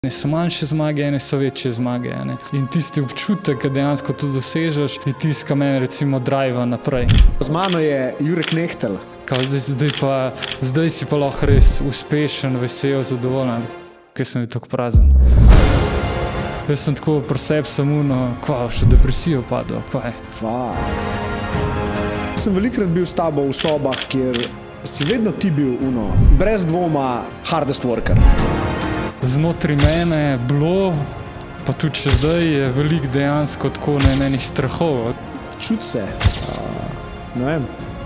Ene so manjše zmage, ene so večje zmage. Ne? In tisti občutek, ki dejansko to dosežeš, je tisti, ki mene recimo driva naprej. Z mano je Jurek Nehtel. Zdaj si pa lahko res uspešen, vesel, zadovoljen, ker sem tako prazen. Jaz sem tako pri sebi samuno, še depresijo padel, Sem velikrat bil s tabo v sobah, kjer si vedno ti bil brez dvoma hardest worker. Znotri mene bilo, pa tudi še zdaj je veliko dejansko tako enih strahov. Čuti se, ne vem,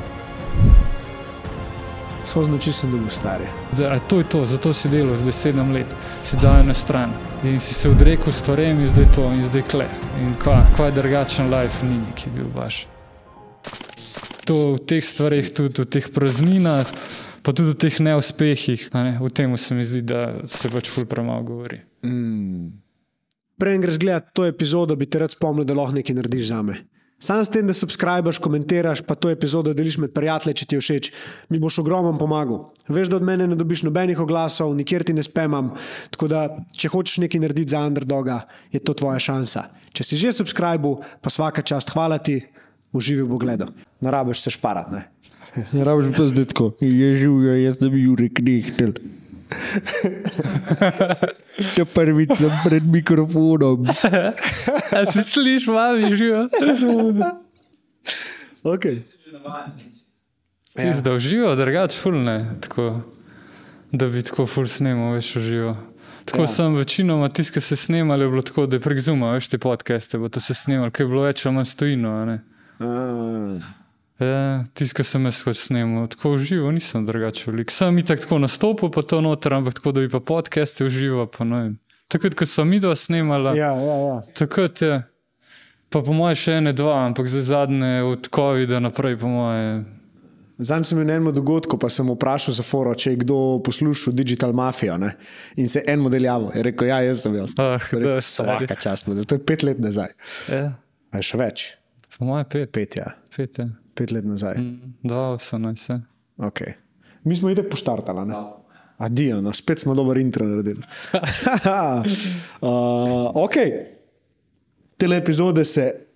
so znači sem dobil stari. To je to, zato si delal zdaj 7 let, si dal na stran in si se odrekel stvarem in zdaj to in zdaj kle. In kva drugačen life ni neki bil baš. To v teh stvarih, tudi v teh prazninah, pa tudi v teh neuspehih, v tem se mi zdi, da se pač ful premalo govori. Preden greš gledati to epizodo, bi te rad spomnil, da lahko nekaj narediš zame. Sam s tem, da subscribeš, komentiraš, pa to epizodo deliš med prijatelji, če ti je všeč, mi boš ogromno pomagal. Veš, da od mene ne dobiš nobenih oglasov, nikjer ti ne spamam, tako da, če hočeš nekaj narediti za underdoga, je to tvoja šansa. Če si že subscribil, pa svaka čast, hvala ti, uživi v pogledu. Ne rabiš se šparat, ne? Ne rabiš pa zdaj tako, je živijo, jaz da bi Jurek Nehtel. To prvič sem pred mikrofonom. A si sliš, mami, živijo? Ok. Ti zdaj uživo, drugač ful ne, tako, da bi tako ful snemal, veš, uživo. Tako sem večinoma tisti, ki se snemali, je bilo tako, da je prek Zooma, veš, te podcaste, bo to se snemali, kaj je bilo več ali manj stojino, ne? Tisti, ki sem jaz hoč snemal, tako uživo nisem drugače veliko. Sem itak tako nastopil, pa to noter, ampak tako, da bi pa podcaste uživo, pa ne vem. Takrat, ko sem midva snemala, takrat je, pa po moje še 1-2, ampak zdaj zadnje od COVID-a naprej, po moje. Zadnj sem bil na enem dogodku, pa sem vprašal za foro, če je kdo poslušal Digital Mafia, ne? In se en model javil. Je rekel, jaz sem jaz. Rekel, svaka čast model. To je 5 let nazaj. A je še več? Po moje 5. 5, ja. 5, ja. 5 let nazaj. 2-18. Ok. Mi smo itak poštartali, ne? Adijo, no, spet smo dober intro naredili. Ok. Tele epizode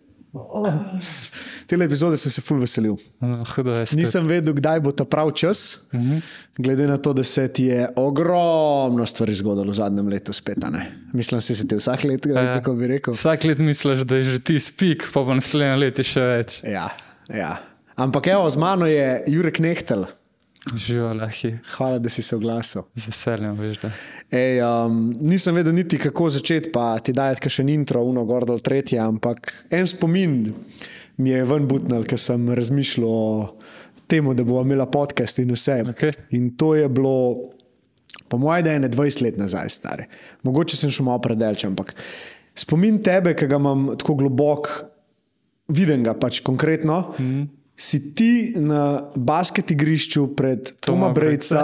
sem se ful veselil. Nisem vedel, kdaj bo ta prav čas, glede na to, da se ti je ogromno stvari zgodilo v zadnjem letu spet, ne? Mislim, se ti vsak let, kako bi rekel. Vsak let misliš, da je že ti spik, pa naslednje let je še več. Ja. Ampak evo, z mano je Jurek Nehtel. Živo, lahi. Hvala, da si se oglasil. Z veseljem, veš da. Nisem vedel niti, kako začeti, pa ti dajati kakšen intro, gor dol tretje, ampak en spomin mi je ven butnal, ker sem razmišljal o temu, da bova imela podcast in vse. Okay. In to je bilo, po moje, da je 20 let nazaj, stare. Mogoče sem še malo predelč, ampak spomin tebe, ki ga imam tako globok, vidim ga pač konkretno, si ti na basket igrišču pred Toma Brejca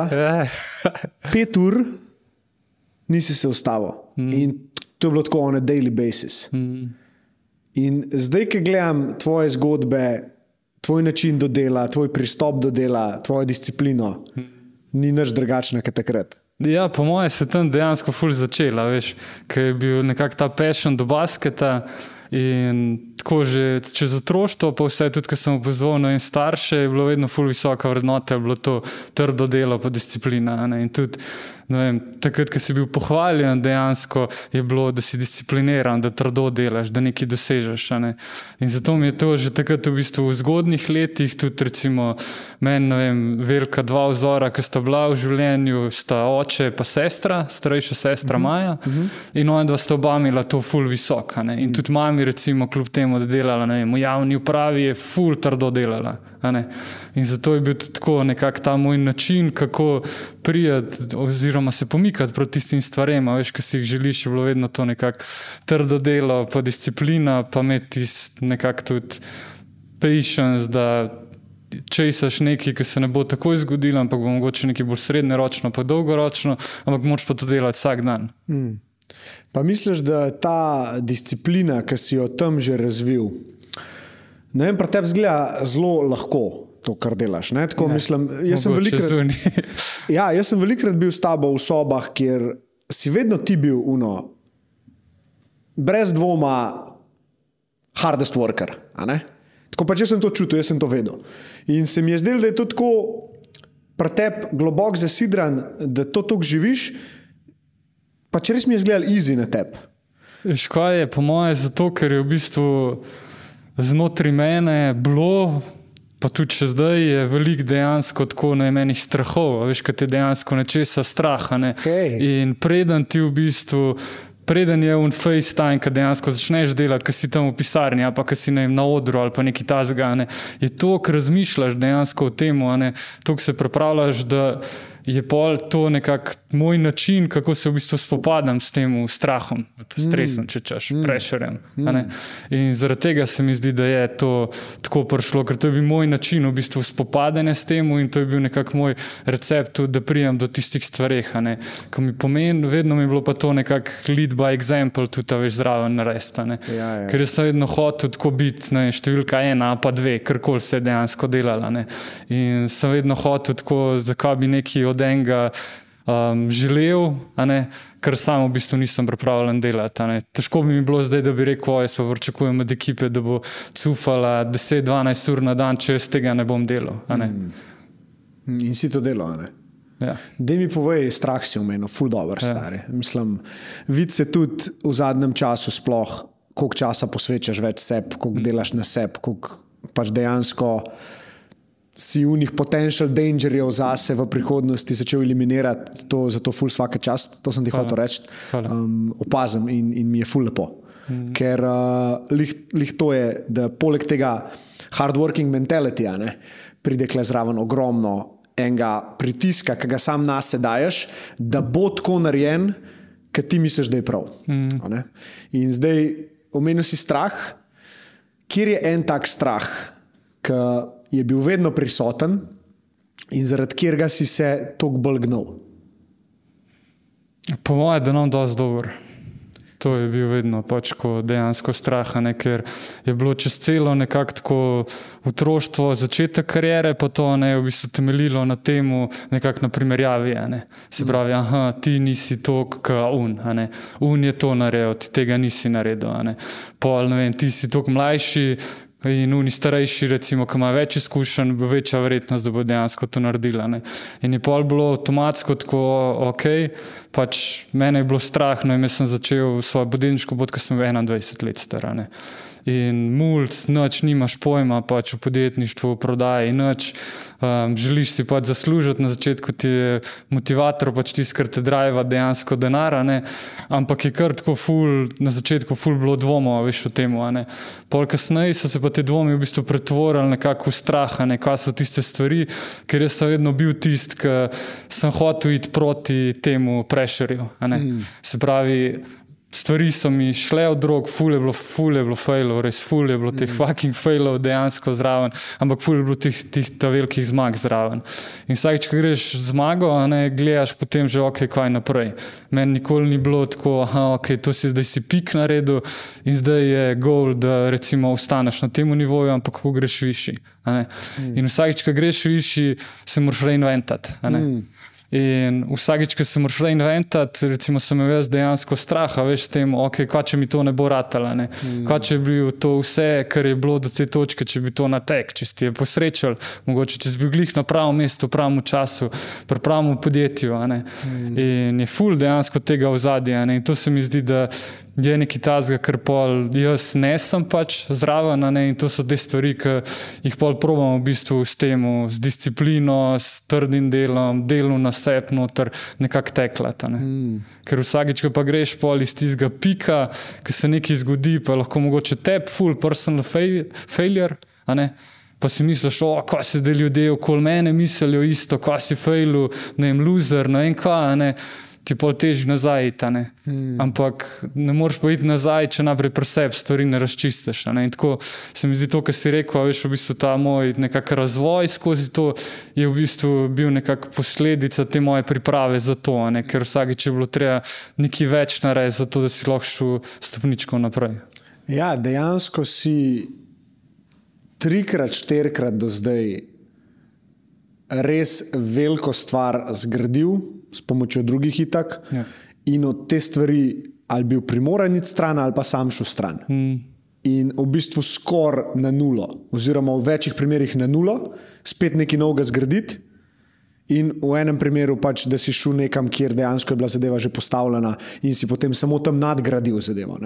5 ur nisi se ustavil. In to je bilo tako on a daily basis. In zdaj, ki gledam tvoje zgodbe, tvoj način do dela, tvoj pristop do dela, tvojo disciplino, ni nič drugačna kot takrat. Ja, po moje se tam dejansko ful začela, veš, ker je bil nekako ta passion do basketa in tako že čez otroštvo, pa vse tudi, ko sem opozoril in starše, je bilo vedno ful visoka vrednota, je bilo to trdo delo pa disciplina, ne? In tudi, ne vem, takrat, ko si bil pohvaljen, dejansko je bilo, da si discipliniran, da trdo delaš, da nekaj dosežeš, ne? In zato mi je to že takrat v bistvu v zgodnjih letih, tudi recimo meni, ne vem, velika 2 vzora, ki sta bila v življenju, sta oče pa sestra, starejša sestra Maja, in ona dva sta oba imela to ful visoka, ne? In tudi mami recimo kljub temu, da delala, ne vem, v javni upravi je ful trdo delala, ne? In zato je bil tako nekako ta moj način, kako prijeti oziroma se pomikati proti tistim stvarem, veš, ki si jih želiš, je bilo vedno to nekako trdo delo, pa disciplina, pa imeti nekako tudi patience, da česaš nekaj, ki se ne bo takoj zgodilo, ampak bo mogoče nekaj bolj srednjeročno, pa dolgoročno, ampak moraš pa to delati vsak dan. Pa misliš, da ta disciplina, ki si jo tam že razvil, ne vem, pri tebi zgleda zelo lahko to, kar delaš, ne? Tako mislim, jaz sem velikrat bil s tabo v sobah, kjer si si vedno ti bil brez dvoma hardest worker, a ne? Tako pač jaz sem to čutil, jaz sem to vedel. In se mi je zdelo, da je to tako pri tebi globoko zasidran, da to tako živiš, pač res mi je izgledal easy na tebi. Veš kaj je, po moje, zato, ker je v bistvu znotraj mene bilo, pa tudi še zdaj je veliko dejansko tako najmenih strahov, veš, kad je dejansko nečesa strah, ne? Okay. In preden ti v bistvu, preden je FaceTime, kad dejansko začneš delati, kad si tam v pisarni, ali pa kad si na odru, ali pa neki tazga, ne? Je to, kar razmišljaš dejansko o temu, ne? To, ko se pripravljaš, da je pol to nekak moj način, kako se v bistvu spopadam s tem strahom, stresom, če češ, prešerjem. In zaradi tega se mi zdi, da je to tako prišlo, ker to je bil moj način v bistvu spopadanja s tem in to je bil nekak moj recept, da prijem do tistih stvareh. Ko mi pomeni, vedno mi je bilo pa to nekak lead by example, tudi veš zraven narediti. Ja. Ker jaz sem vedno hotel tako biti, številka 1 ali pa 2, karkoli se je dejansko delala. In sem vedno hotel tako, zakaj bi neki od enega želel, kar sam v bistvu nisem pripravljen delati. Težko bi mi bilo zdaj, da bi rekel, jaz pa pričakujem od ekipe, da bo cufala 10-12 ur na dan, če jaz tega ne bom delal. In si to delal, ne? Ja. Daj mi povej, strah si omenil, ful dober, stari. Mislim, vidi se tudi v zadnjem času sploh, koliko časa posvečaš več sebi, koliko delaš na sebi, koliko pač dejansko si unih potential dangerjev zase v prihodnosti začel eliminirati, to, zato ful svaka čast, to sem ti hotel reči, opazim in mi je ful lepo. Ker lih to je, da poleg tega hardworking mentality, pride kle zraven ogromno enega pritiska, ki ga sam nase daješ, da bo tako narejen, ker ti misliš, da je prav. In zdaj omenil si strah, kjer je en tak strah, ki je bil vedno prisoten in zaradi katerega si se toliko bolj gnal? Po moje, da nam dosti dober. To je bil vedno pač dejansko strah, ker je bilo čez celo nekako tako otroštvo, začetek kariere, pa to je v bistvu temeljilo na temu nekako na primerjavi. Se pravi, ti nisi toliko kot un. Un je to naredil, ti tega nisi naredil. Pol, ne vem, ti si toliko mlajši, in oni starejši, recimo, ki ima več izkušenj, bo večja verjetnost, da bo dejansko to naredila. In je pol bilo avtomatsko tako, pač mene je bilo strah, in jaz sem začel svojo podjetniško pot, ko sem 21 let star. In mulc, nič nimaš pojma pač v podjetništvu, v prodaji, nič. Želiš si pač zaslužiti, na začetku ti je motivator pač tisti, ker te driva dejansko denar, ampak je kar tako na začetku ful bilo dvomo, veš, o temu. Pol kasneje so se pa te dvomi v bistvu pretvorili nekako v strah, kaj so tiste stvari, ker jaz sem vedno bil tisti, ki sem hotel iti proti temu prešerju. Se pravi, stvari so mi šle od drog, ful je bilo failov, res ful je bilo teh fucking failov dejansko zraven, ampak ful je bilo teh velikih zmag zraven. In vsakič, ko greš zmago, gledaš potem že, kaj naprej. Meni nikoli ni bilo tako, to si zdaj si pik naredil in zdaj je goal, da recimo ostaneš na tem nivoju, ampak kako greš višji. In vsakič, ko greš višji, se moraš reinventati. In vsakič, ko se moraš reinventati, recimo sem imel jaz dejansko straha, veš, s tem, kaj če mi to ne bo ratalo, kaj če bi bil to vse, kar je bilo do te točke, če bi to natek, če si ti je posrečal, mogoče če si bil glih na pravem mestu, v pravem času, pri pravem podjetju. In je ful dejansko tega ozadja. In to se mi zdi, da je neki tazga, ker pol jaz ne sem pač zraven, in to so te stvari, ki jih pol probamo v bistvu s temu, z disciplino, s trdim delom, delu na sebi noter nekako teklati. Ker vsakič, ko pa greš pol iz tistega pika, ki se nekaj zgodi, pa lahko mogoče tebi full personal failure, pa si misliš, kaj se zdaj ljudje okoli mene mislijo isto, kaj si failu, ne vem, loser, ne vem kaj, ti pol teži nazaj iti. Ampak ne moreš pa iti nazaj, če naprej pri sebi stvari ne razčistiš. In tako se mi zdi to, kar si rekel, veš, v bistvu ta moj nekak razvoj skozi to je v bistvu bil nekak posledica te moje priprave za to, ker vsakič je bilo treba nekaj več narediti za to, da si lahko šel stopničko naprej. Ja, dejansko si 3-krat, 4-krat do zdaj res veliko stvar zgradil s pomočjo drugih itak in od te stvari ali bil primoran iti stran ali pa sam šel stran. In v bistvu skoraj na nulo, oziroma v večjih primerih na nulo, spet nekaj novega zgraditi in v enem primeru pač, da si šel nekam, kjer dejansko je bila zadeva že postavljena in si potem samo tam nadgradil zadevo.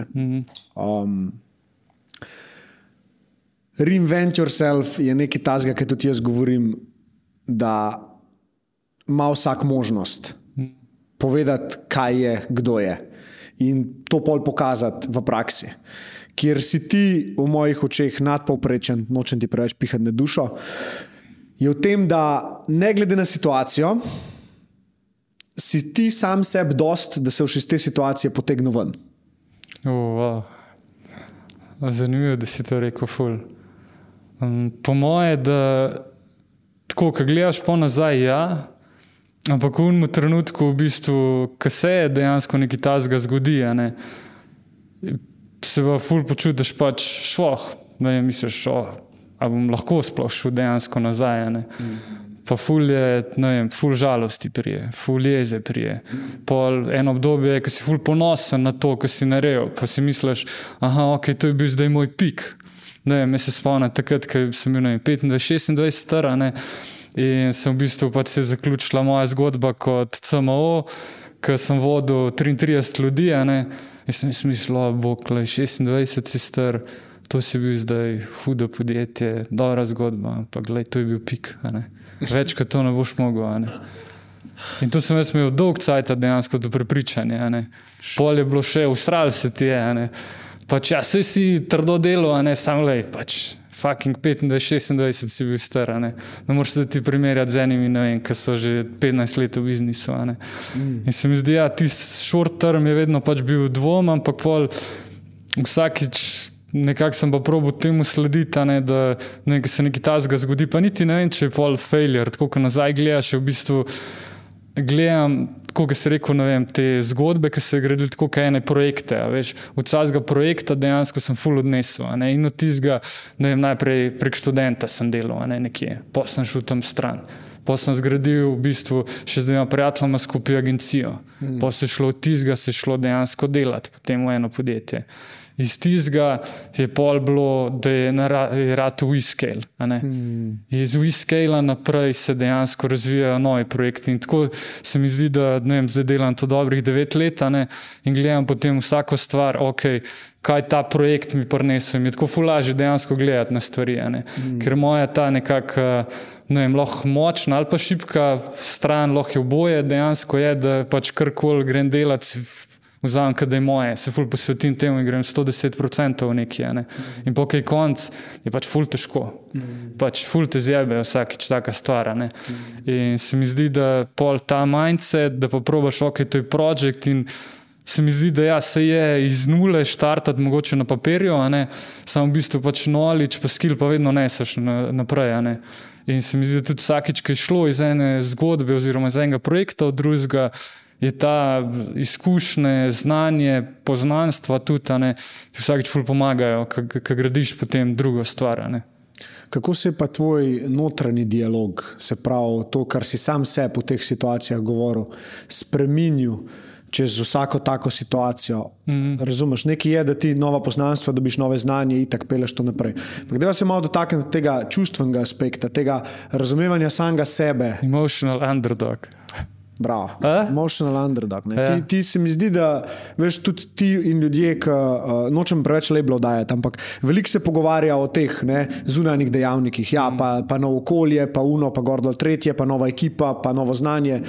Reinvent yourself je nekaj tazga, kaj tudi jaz govorim, da ima vsak možnost povedati, kaj je, kdo je in to pol pokazati v praksi. Kjer si ti v mojih očeh nadpovprečen, nočem ti preveč pihati na dušo, je v tem, da ne glede na situacijo, si ti sam sebi dost, da se boš iz te situacije potegnil ven. Wow. Zanimivo, da si to rekel ful. Po moje, da tako, ko gledaš po nazaj, ja, ampak v unem trenutku, v bistvu, ko se je dejansko nekaj tazga zgodi, ne, se pa ful počutiš pač da je misliš, a bom lahko sploh šel dejansko nazaj, ne. Pa ful je, ne vem, ful žalosti prije, ful jeze prije. Pol eno obdobje je, ko si ful ponosen na to, ko si naredil, pa si misliš, ok, to je bil zdaj moj pik. Ne vem, jaz se spomnim takrat, ko sem bil, ne vem, 25-26 star, ne, in sem v bistvu pač se zaključila moja zgodba kot CMO, ko sem vodil 33 ljudi, ne, in sem mislil, bog, 26 si star, to si bil zdaj hudo podjetje, dobra zgodba, ampak glej, to je bil pik, ne. Več kot to ne boš mogel, ne. In to sem jaz imel dolg cajta dejansko do prepričanja, ne. Pol je bilo še, usral se ti je, ne. Pač ja, saj si trdo delal, ne, sam lej, pač fucking 25-26 si bil star, ne. Ne moreš se ti primerjati z enimi, ne vem, ki so že 15 let v biznisu, ne. In se mi zdi, ja, tisti short term je vedno pač bil dvom, ampak pol vsakič nekako sem pa probal temu slediti, ne, da nekaj se nekaj tazga zgodi, pa niti ne vem, če je pol failure, tako ko nazaj gledaš, v bistvu gledam, tako ko si rekel, ne vem, te zgodbe, ki se gradili tako kot ene projekte, a veš, od vsakega projekta dejansko sem ful odnesel, a ne, in od tistega, ne vem, najprej prek študenta sem delal, a ne, nekje, pa sem šel tam stran. Pa sem zgradil v bistvu še z 2 prijateljama skupaj agencijo. Pa se šlo od tistega, se šlo dejansko delati potem v eno podjetje. Iz tistega je pol bilo, da je ratal WeScale. Iz WeScale naprej se dejansko razvijajo novi projekti in tako se mi zdi, da ne vem, zdaj delam to dobrih 9 let, ne, in gledam potem vsako stvar, ok, kaj ta projekt mi prinesel in mi je tako ful lažje dejansko gledati na stvari, ne. Ker moja ta nekako, ne vem, lahko močna ali pa šibka stran, lahko je oboje, dejansko je, da pač karkoli grem delati, vzamem, da je moje, se ful posvetim temu in grem 110% v nekje, ne. In po kaj konc je pač ful težko. Pač ful te zjebe vsakič taka stvar, ne. In se mi zdi, da pol ta mindset, da pa probaš, ok, to je project in se mi zdi, da ja, se je iz nule štartati mogoče na papirju, a ne, samo v bistvu pač knowledge pa skill pa vedno neseš naprej, a ne. In se mi zdi, da tudi vsakič, ki je šlo iz ene zgodbe oziroma iz enega projekta od drugega, je ta izkušnje, znanje, poznanstva tudi, ne, ti vsakič ful pomagajo, ko gradiš potem drugo stvar, ne. Kako se je pa tvoj notranji dialog, se pravi to, kar si sam sebi v teh situacijah govoril, spreminil čez vsako tako situacijo? Razumeš, nekaj je, da ti nova poznanstva dobiš, nove znanje, itak peleš to naprej. Deva se malo dotakniti tega čustvenega aspekta, tega razumevanja samega sebe. Emotional underdog. Bravo, emotional underdog. Ti se mi zdi, da veš, tudi ti in ljudje, ki nočem preveč labelov dajati, ampak veliko se pogovarja o teh zunanjih dejavnikih, ja, pa novo okolje, pa uno, pa gor dol tretje, pa nova ekipa, pa novo znanje.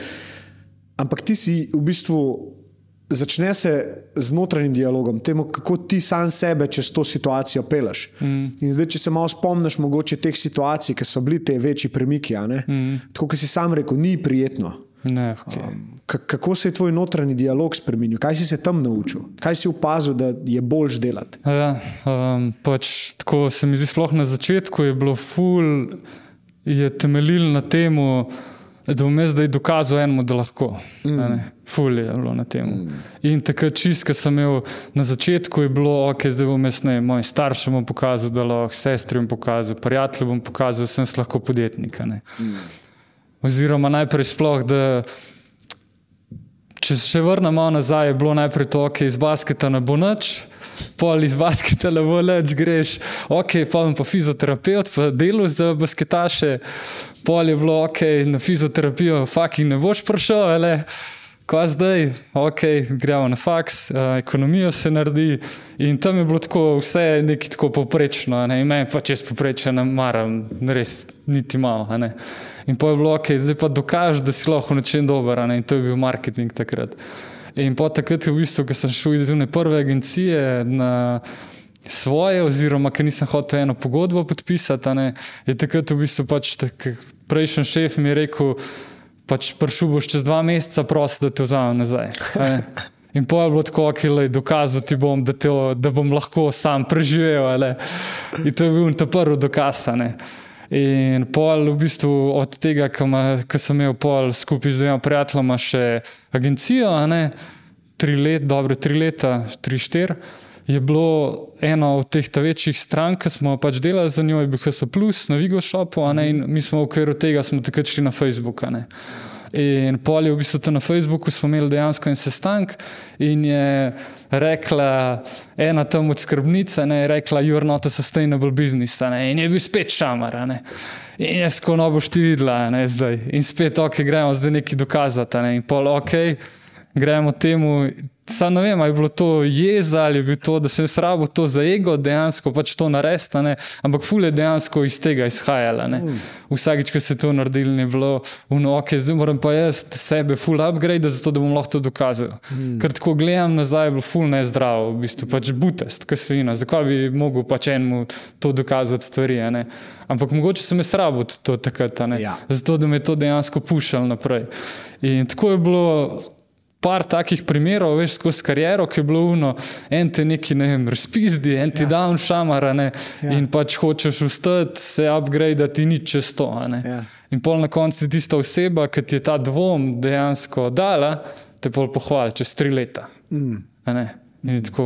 Ampak ti si v bistvu začne se z notranjim dialogom, temu, kako ti sam sebe čez to situacijo peleš. In zdaj, če se malo spomniš mogoče teh situacij, ki so bili te večji premiki, a ne? Tako, kot si sam rekel, ni prijetno. Ne, okay. Kako se je tvoj notranji dialog spremenil? Kaj si se tam naučil? Kaj si opazil, da je boljš delati? Ja, pač tako se mi zdi sploh na začetku je bilo ful, je temeljil na temu, da bom jaz zdaj dokazal enemu, da lahko. Ful je bilo na temu. In takrat čist, ko sem imel na začetku, je bilo, ok, zdaj bom jaz mojim staršem bom pokazal, da lahko, sestri bom pokazal, prijatelju bom pokazal, da sem lahko podjetnik. Oziroma najprej sploh, da če se še vrnemo nazaj, je bilo najprej to, ok, iz basketa ne bo nič, pol iz basketa ne bo nič, greš, ok, pa bom pa fizioterapeut, pa delu za basketaše, pol je bilo, ok, na fizioterapijo fucking ne boš prišel, ali ko zdaj, ok, gremo na faks, ekonomijo se naredi in tam je bilo tako vse nekaj tako poprečno, ne, in meni pa čez poprečje ne maram, res niti malo, ne. In pa je bilo, ok, zdaj pa dokaž, da si lahko nečem dober, ne, in to je bil marketing takrat. In pa takrat v bistvu, ko sem šel iz prve agencije na svoje, oziroma, ker nisem hotel eno pogodbo podpisati, ne, je takrat v bistvu pač prejšnji šef mi je rekel, pač prišel boš čez 2 meseca, prosim, da te vzamem nazaj. In pa je bilo tako, ok, dokazati bom, da bom lahko sam preživel. Ale. In to je bil ta prvi dokaz. Ne. In pol v bistvu od tega, ko sem imel pol skupaj z 2 prijateljoma še agencijo, 3 leta, 3-4, je bilo eno od teh večjih strank, ki smo pač delali za njo, je bil HS Plus na Vigo Shopu, in mi smo v okviru tega smo takrat šli na Facebook. In pol je v bistvu tam na Facebooku smo imeli dejansko en sestank in je rekla ena tam od skrbnica, je rekla you're not a sustainable business, in je bil spet šamar. In jaz ko no boš ti videla zdaj. In spet ok, gremo zdaj nekaj dokazati. In pol ok, gremo temu, sam ne vem, ali je bilo to jeza, ali je bilo to, da sem srabo to za ego dejansko pač to narediti, ampak ful je dejansko iz tega izhajala. Vsakič, ko se to naredili, je bilo ok, zdaj moram pa jaz sebe ful upgrade, zato da bom lahko to dokazal. Ker tako gledam nazaj, je bilo ful nezdravo, v bistvu pač butest, kasvina, zakaj bi mogel pač enemu to dokazati stvari, ampak mogoče sem je srabo to takrat, zato da me to dejansko pušal naprej. In tako je bilo par takih primerov, veš, skozi kariero, ki je bilo en te neki, ne vem, razpizdi, en ti down šamar, in pač hočeš vstati, se upgradeati in nič čez to, In pol na koncu tista oseba, ki ti je ta dvom dejansko dala, te pol pohvali čez 3 leta. In je tako,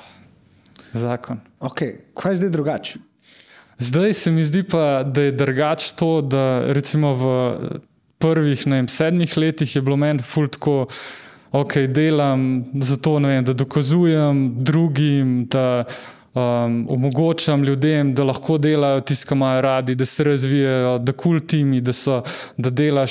zakon. Ok, kaj je zdaj drugače? Zdaj se mi zdi pa, da je drugače to, da recimo v prvih, 7 letih je bilo meni ful tako, ok, delam zato, da dokazujem drugim, da omogočam ljudem, da lahko delajo tisto, kar imajo radi, da se razvijajo, da cool timi, da delaš,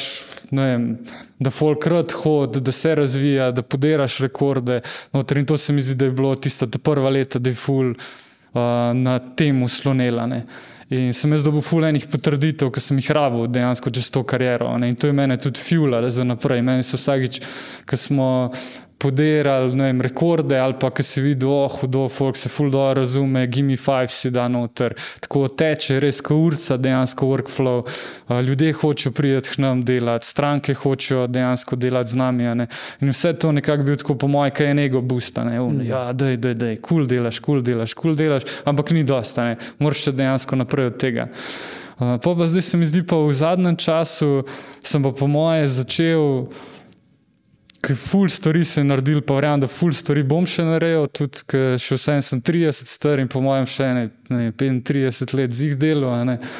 da folk rad hodi, da se razvija, da podiraš rekorde. In to se mi zdi, da je bilo tista prva leta, da je ful na tem slonela. In sem jaz dobil ful enih potrditev, ki sem jih rabil dejansko čez to kariero. In to je mene tudi fuelalo za naprej. Meni so vsakič, ko smo podirali rekorde ali pa ko si videl, hudo, folk se ful dobro razume, gimme 5 si da noter. Tako teče, res ko urca dejansko workflow. Ljudje hočejo priti k nam delati, stranke hočejo dejansko delati z nami. In vse to nekako bil tako po moje, kaj je ego boost. Ja, dej, cool delaš, ampak ni dosta. Moraš še dejansko naprej od tega. Pa zdaj se mi zdi pa v zadnjem času sem pa po moje začel ker ful stvari se je naredil, pa verjamem, da ful stvari bom še naredil, tudi ker še vsem sem 30 star in po mojem še 35 let z jih delo.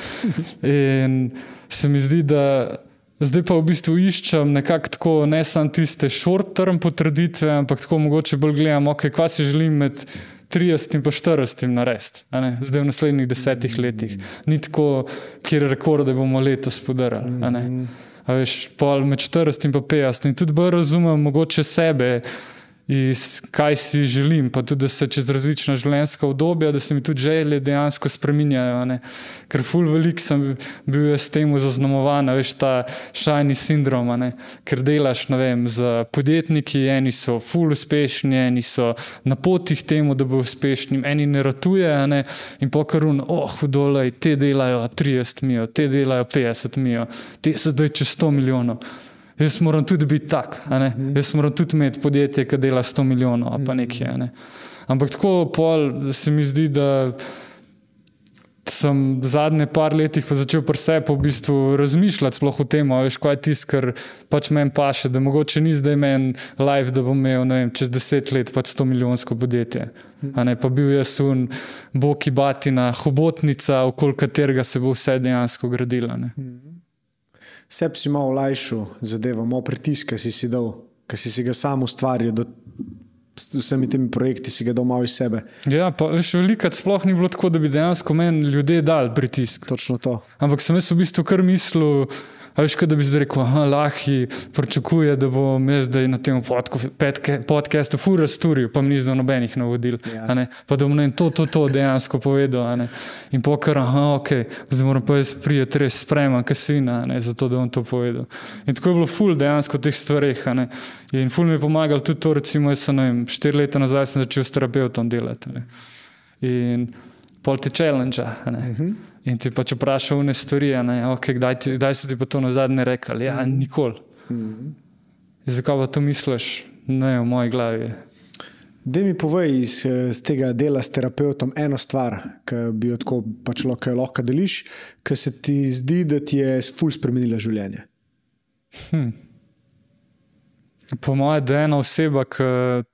In se mi zdi, da zdaj pa v bistvu iščem nekako tako, ne samo tiste short term potrditve, ampak tako mogoče bolj gledam, ok, kaj si želim med 30 in pa 40 narediti, zdaj v naslednjih 10 letih. Ni tako, kjer rekorde bomo letos podarili. A veš, pol med 40 in pa 50 in tudi bolj razumem mogoče sebe iz kaj si želim, pa tudi, da se čez različna življenjska obdobja, da se mi tudi želje dejansko spreminjajo. Ker ful veliko sem bil s tem zaznamovan, veš, ta shiny sindrom, ker delaš, ne vem, z podjetniki, eni so ful uspešni, eni so na poti k temu, da bo uspešni, eni ne ratuje, in pokarun, hudolej, te delajo 30 milijonov, te delajo 50 milijonov, te so zdaj čez 100 milijonov. Jaz moram tudi biti tak, jaz moram tudi imeti podjetje, ki dela 100 milijonov, pa nekje. Ampak tako pol se mi zdi, da sem zadnje par letih pa začel pri sebi v bistvu razmišljati sploh o tem, veš, kaj je tisto, kar pač meni paše, da mogoče ni zdaj meni life, da bom imel, ne vem, čez 10 let pač 100 milijonsko podjetje. Pa bil jaz boki batina, hobotnica, okoli katerega se bo vse dejansko gradila. Sebi si malo olajšal zadevo, malo pritiska si dal. ki si ga sam ustvaril, s vsemi temi projekti si ga dal malo iz sebe. Ja, pa velikrat sploh ni bilo tako, da bi dejansko meni ljudje dali pritisk. Točno to. Ampak sem jaz v bistvu kar mislil, da bi zdaj rekel, Lahi pričakuje, da bom jaz zdaj na tem podcastu ful razturil, pa mi ni zdaj nobenih navodil. Ja. Pa da bom to dejansko povedal. In pokar, zdaj moram pa jaz prijeti res spremam kasina, zato da bom to povedal. In tako je bilo ful dejansko teh stvareh. In ful mi je pomagal tudi to, recimo, jaz sem 4 leta nazaj sem začel s terapeutom delati. In pol ti challenge. In ti pač vprašal one stvari, kdaj so ti pa to nazadnje rekli? Ja, nikoli. Zakaj pa to misliš? Ne, v moji glavi. Daj mi povej iz tega dela s terapeutom eno stvar, ki bi jo tako pač lahko deliš, ki se ti zdi, da ti je ful spremenila življenje. Po moje, da je ena oseba, ki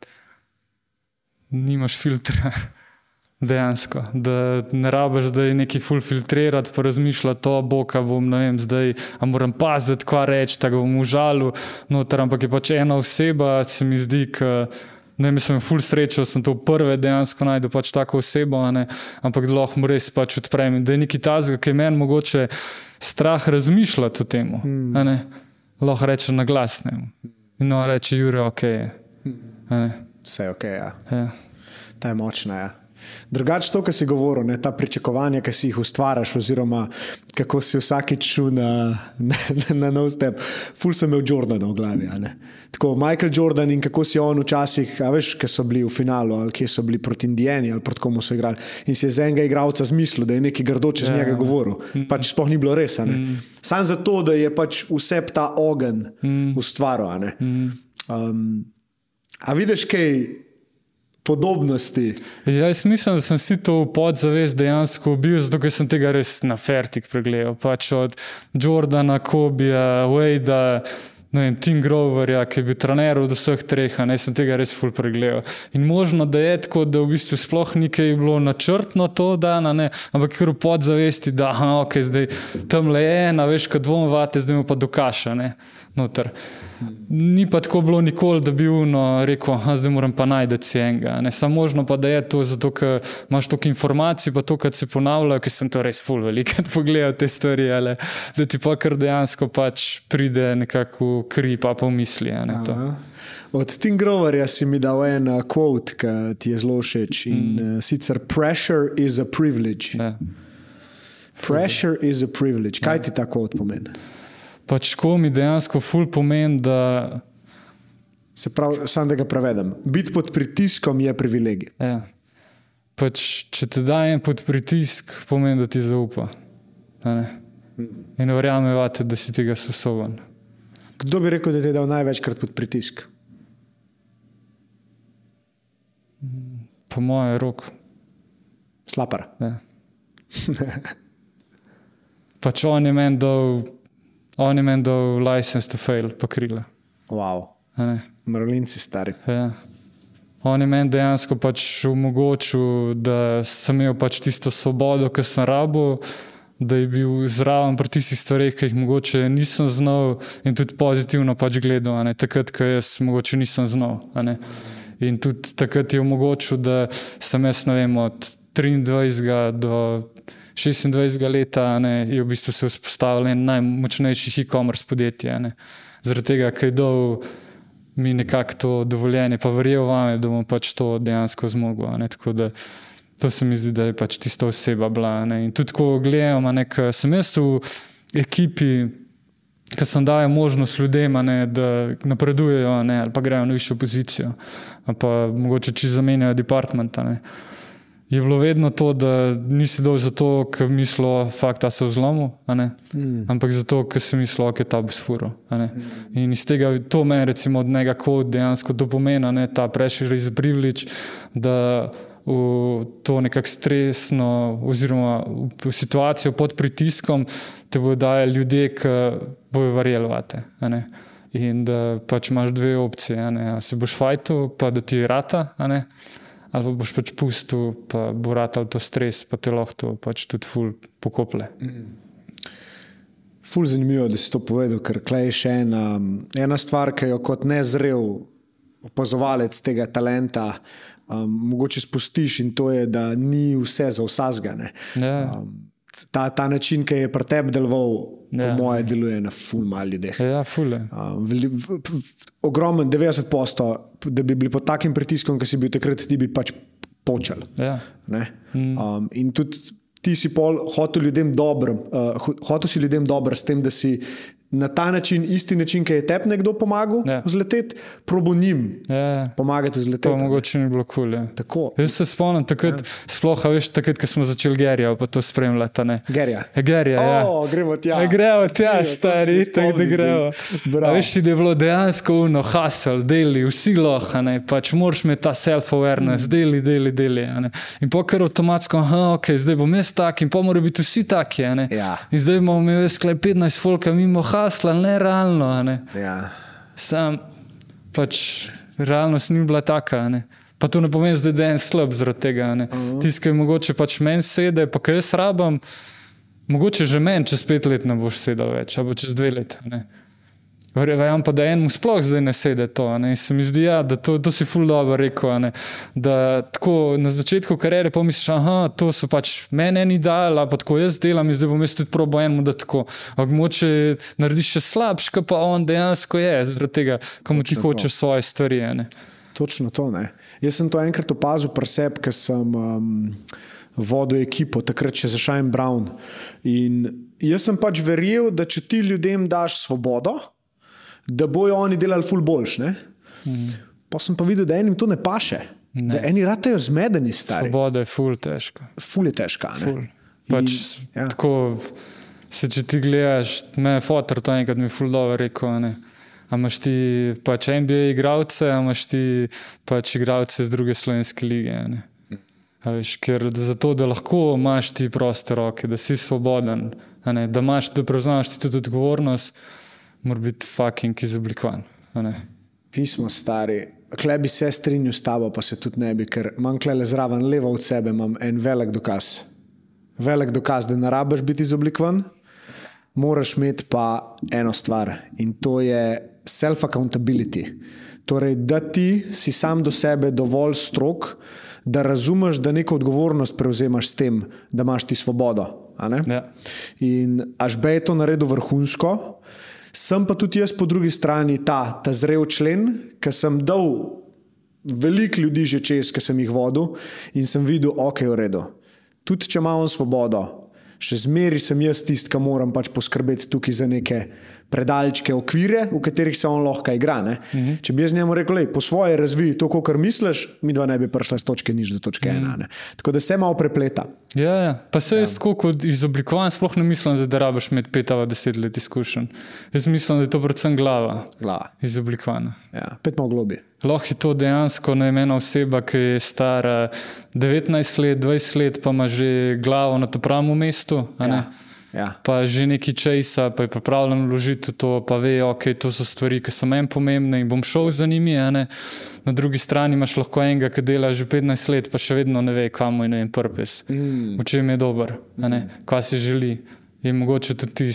nimaš filtra. Dejansko, da ne rabiš zdaj nekaj ful filtrirati, pa razmišljati to, boka bom, zdaj, a moram paziti, kva reči, da ga bom užalil noter, ampak je pač ena oseba, se mi zdi, mislim, ful srečo, sem to prve dejansko najdel pač tako osebo, ampak da lahko mu res pač odprem, da je nekaj tazga, ki je meni mogoče strah razmišljati o temu, lahko reče na glas, in reče, Jure, Vse je okej, ja. Ja. Ta je močna, ja. Drugače to, kar si govoril, ta pričakovanja, ki si jih ustvarjaš, oziroma kako si vsakič šel na nov step. Ful sem imel Jordana v glavi. Tako Michael Jordan in kako si on včasih, veš, ki so bili v finalu, ali kje so bili proti Indijani, ali proti komu so igrali. In si je z enega igralca zmislil, da je nekaj grdo čez njega govoril. Pač sploh ni bilo res. Sam zato, da je pač vse ta ogenj ustvaril. A vidiš kaj podobnosti? Ja, jaz mislim, da sem si to v podzavest dejansko bil, zato ker sem tega res na fertik pregledal. Pač od Jordana, Kobija, Wadea, Tim Groverja, ki je bil trener od vseh treh, sem tega res ful pregledal. In možno, da je tako, da v bistvu sploh nekaj bilo načrtno to dan, ampak ker v podzavesti, da zdaj tamle je ena, veš, kad dvom vate, zdaj mu pa dokaša, noter. Ni pa tako bilo nikoli, da bi rekel, zdaj moram pa najdeti si enega. Samo možno pa, da je to zato, ker imaš toliko informacij, pa to, kad se ponavljajo, ker sem to res ful velikrat pogledal te stvari, da ti pa kar dejansko pač pride nekako kri, pa v misli. Od Tim Groverja si mi dal en quote, ki ti je zelo všeč, in sicer pressure is a privilege. Ja. Pressure is a privilege. Kaj ti ta quote pomeni? Pač ko mi dejansko ful pomeni, da... Se pravi, sam da ga prevedem. Biti pod pritiskom je privilegij. Ja. Pač, če te dajem pod pritisk, pomeni, da ti zaupa. In verjame vate, da si tega sposoben. Kdo bi rekel, da ti je dal največkrat pod pritisk? Po moje Rok. Slapar. Ja. Pač on je meni dal license to fail, pa krila. Wow. Mrlinci stari. Ja. On je meni dejansko pač omogočil, da sem imel pač tisto svobodo, ki sem rabil, da je bil zraven pri tistih stvareh, ki jih mogoče nisem znal, in tudi pozitivno pač gledal, takrat, ko jaz mogoče nisem znal. In tudi takrat je omogočil, da sem jaz, od 23 do 26 leta je v bistvu se vzpostavil en najmočnejših e-commerce podjetij. Zaradi tega, ker je dal mi nekako to dovoljenje, pa verjel vame, da bom pač to dejansko zmogel. Tako da to se mi zdi, da je pač tista oseba bila. In tudi, ko gledam, sem jaz v ekipi, ki sem daje možnost ljudem, da napredujejo, ali pa grejo na višjo pozicijo, ali pa mogoče če zamenjajo department. Je bilo vedno to, da nisi dol zato, ker mislil, fakt, da se v zlomu, ampak zato, ker si mislil, ok, ta bo sfuro. In iz tega, to meni recimo od njega kod dejansko to pomeni, ta pressure is a privilege, da v to nekako stresno oziroma v situacijo pod pritiskom te bodo dajali ljudje, ki bojo verjeli vate. In da pač imaš dve opcije, a se boš fajtil, pa da ti rata, ali pa boš pač pustil, pa bo ratal to stres, pa te lahko to pač tudi ful pokople. Ful zanimivo, da si to povedal, ker klej še ena stvar, ki jo kot nezrel opazovalec tega talenta mogoče spustiš in to je, da ni vse za vsazgane. Ta način, ki je pri tebi deloval, po moje deluje na ful malo ljudeh. Ja, ful je. Ogromen, 90%, da bi bili pod takim pritiskom, ki si bil takrat, ti bi pač počel. Ja. In tudi ti si hotel si ljudem dobro s tem, da si na ta način, isti način, ki je tebi nekdo pomagal vzleteti, probo njim pomagati vzleteti. To mogoče ni bilo cool. Tako. Jaz se spomnim takrat, sploh, veš, takrat, ko smo začeli Gerija, pa to spremljati. Gerija? Gerija, ja. Gremo tja. Gremo tja, stari, tako da gremo. Veš, da je bilo dejansko hustle, deli, vsi loh, pač moraš imeti ta self-awareness, deli. In pokar avtomatsko, ok, zdaj bom jaz tak in pa mora biti vsi taki. In zdaj bomo imeli 15 folka mimo hasla, nerealno. Sam pač realnost ni bila taka. Pa to ne pomeni zdaj, da je en slab zaradi tega. Tiskaj mogoče pač meni sede, pa kaj jaz rabam, mogoče že meni čez 5 let ne boš sedel več, ali čez 2 leta. Verjamem pa, da enemu sploh zdaj ne sede to. In se mi zdi, da to si ful dobro rekel, da tako na začetku kariere pomisliš, to so pač meni eni dali, pa tako jaz delam in zdaj bom jaz tudi probal enemu, da tako. Mogoče narediš še slabš, pa on dejansko je, zaradi tega, komu ti hočeš svoje stvari. Točno to, ne. Jaz sem to enkrat opazil pri sebi, ker sem vodil ekipo, takrat še za Shine Brown. In jaz sem pač verjel, da če ti ljudem daš svobodo, da bojo oni delali ful boljš. Pa sem pa videl, da enim to ne paše. Da eni ratejo zmedeni stari. Svoboda je ful težka. Ful je težka. Pač tako, če ti gledaš, me je fotor to enkrat mi ful dobro rekel, a imaš ti pač NBA igralce, a imaš ti pač igralce z druge slovenske lige. Veš, ker zato, da lahko imaš ti proste roke, da si svoboden, da prevzamaš ti tudi odgovornost, mora biti fucking izoblikovan. Pismo stari. Kle bi se strinjal s tabo, pa se tudi ne bi, ker imam klele zraven levo od sebe, imam en velik dokaz. Velik dokaz, da ne rabiš biti izoblikovan, moraš imeti pa eno stvar in to je self-accountability. Torej, da ti si sam do sebe dovolj strog, da razumeš, da neko odgovornost prevzemaš s tem, da imaš ti svobodo. In Ažbe je to naredil vrhunsko. Sem pa tudi jaz po drugi strani ta zrel člen, ki sem dal veliko ljudi že čez, ki sem jih vodil in sem videl, ok, v redu. Tudi če imam svobodo, še zmeri sem jaz tist, ki moram pač poskrbeti tukaj za neke predalčke, okvire, v katerih se on lahko igra. Če bi jaz njemu rekel, po svoje razvij to, kar misliš, mi dva ne bi prišla z točke nič do točke 1. Tako da se malo prepleta. Ja. Pa se jaz tako kot izoblikovan sploh ne mislim, da rabiš imeti 5 ali 10 let izkušenj. Jaz mislim, da je to predvsem glava. Izoblikovana. Ja, 5 malo globi. Lahko je to dejansko ena oseba, ki je stara 19 let, 20 let, pa ima že glavo na tem pravem mestu. Pa že neki časa, pa je pripravljen vložiti v to, pa ve, ok, to so stvari, ki so meni pomembne in bom šel za njimi. Na drugi strani imaš lahko enega, ki dela že 15 let, pa še vedno ne ve, kam mu je purpose, v čem je dober, kaj si želi. Je mogoče tudi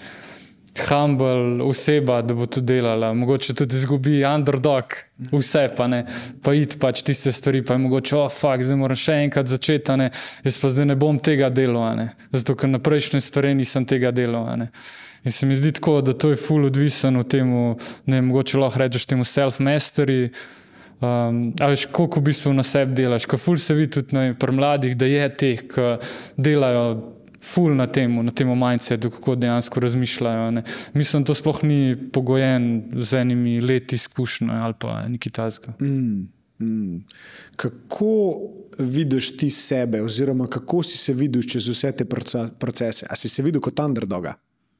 humble oseba, da bo to delala, mogoče tudi izgubi underdog, vse pa ne, pa iti pač tiste stvari, pa je mogoče, zdaj moram še enkrat začeti, jaz pa zdaj ne bom tega delal, zato ker na prejšnje stvari nisem tega delal. In se mi zdi tako, da to je ful odvisen v temu, mogoče lahko rečeš temu self-mastery, a veš, koliko v bistvu na sebi delaš, ker ful se vidi tudi pri mladih, da je teh, ki delajo ful na temu mindsetu, kako dejansko razmišljajo. Mislim, da to sploh ni pogojen z enimi leti izkušnjo ali pa nekaj takega. Kako vidiš ti sebe oziroma kako si se videl čez vse te procese? A si se videl kot underdoga?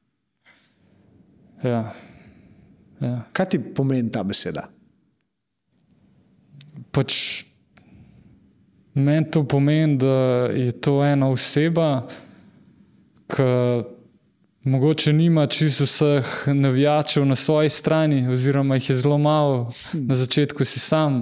Ja. Kaj ti pomeni ta beseda? Pač meni to pomeni, da je to ena oseba, ki mogoče nima čisto vseh navijačev na svoji strani oziroma jih je zelo malo, na začetku si sam.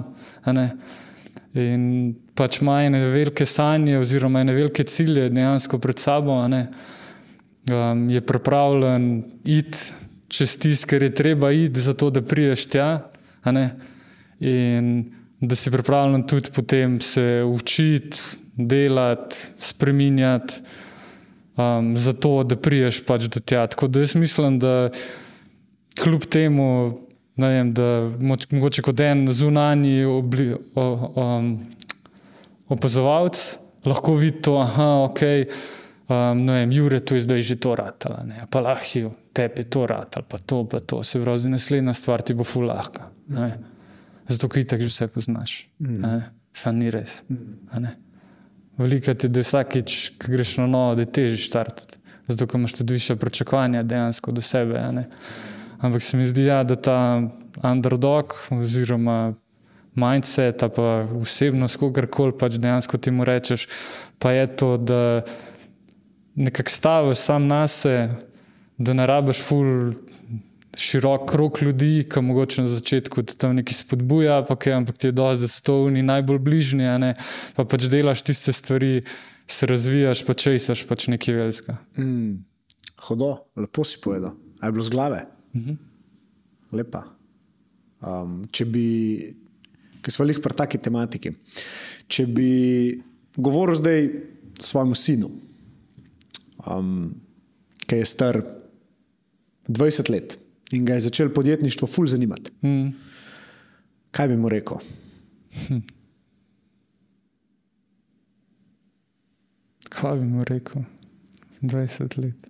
In pač ima ene velike sanje oziroma ene velike cilje dejansko pred sabo. je pripravljen iti čez tisto, ker je treba iti za to, da prideš tja, a ne? In da si pripravljen tudi potem se učiti, delati, spreminjati, za to, da prideš pač do tja. Tako da jaz mislim, da kljub temu, ne vem, da mogoče kot en zunanji opazovalec lahko vidi to, ne vem, Jure, to je zdaj že to ratala, ne, pa lahko tebi je to ratal, pa to, se pravi, naslednja stvar ti bo ful lahka, ne. Zato, ker itak že vse poznaš, sam ni res, ne. Veliko ti, da vsakič, ko greš na novo, da je težje štartati, zato, ker imaš tudi više pričakovanja dejansko do sebe, ne. Ampak se mi zdi, ja, da ta underdog oziroma mindset, pa osebnost, kogarkoli pač dejansko ti mu rečeš, pa je to, da nekako staviš sam nase, da ne rabiš ful širok krog ljudi, ki mogoče na začetku te tam nekaj spodbuja, ampak ti je dosti, da so to oni najbolj bližnji, ne, pa pač delaš tiste stvari, se razvijaš, pa česaš pač nekaj velikega. Hodo, lepo si povedal. A je bilo z glave? Lepa. Če bi, ker smo lih pri taki tematiki, če bi govoril zdaj svojemu sinu, ki je star 20 let in ga je začel podjetništvo ful zanimati. Kaj bi mu rekel? Kaj bi mu rekel? 20 let.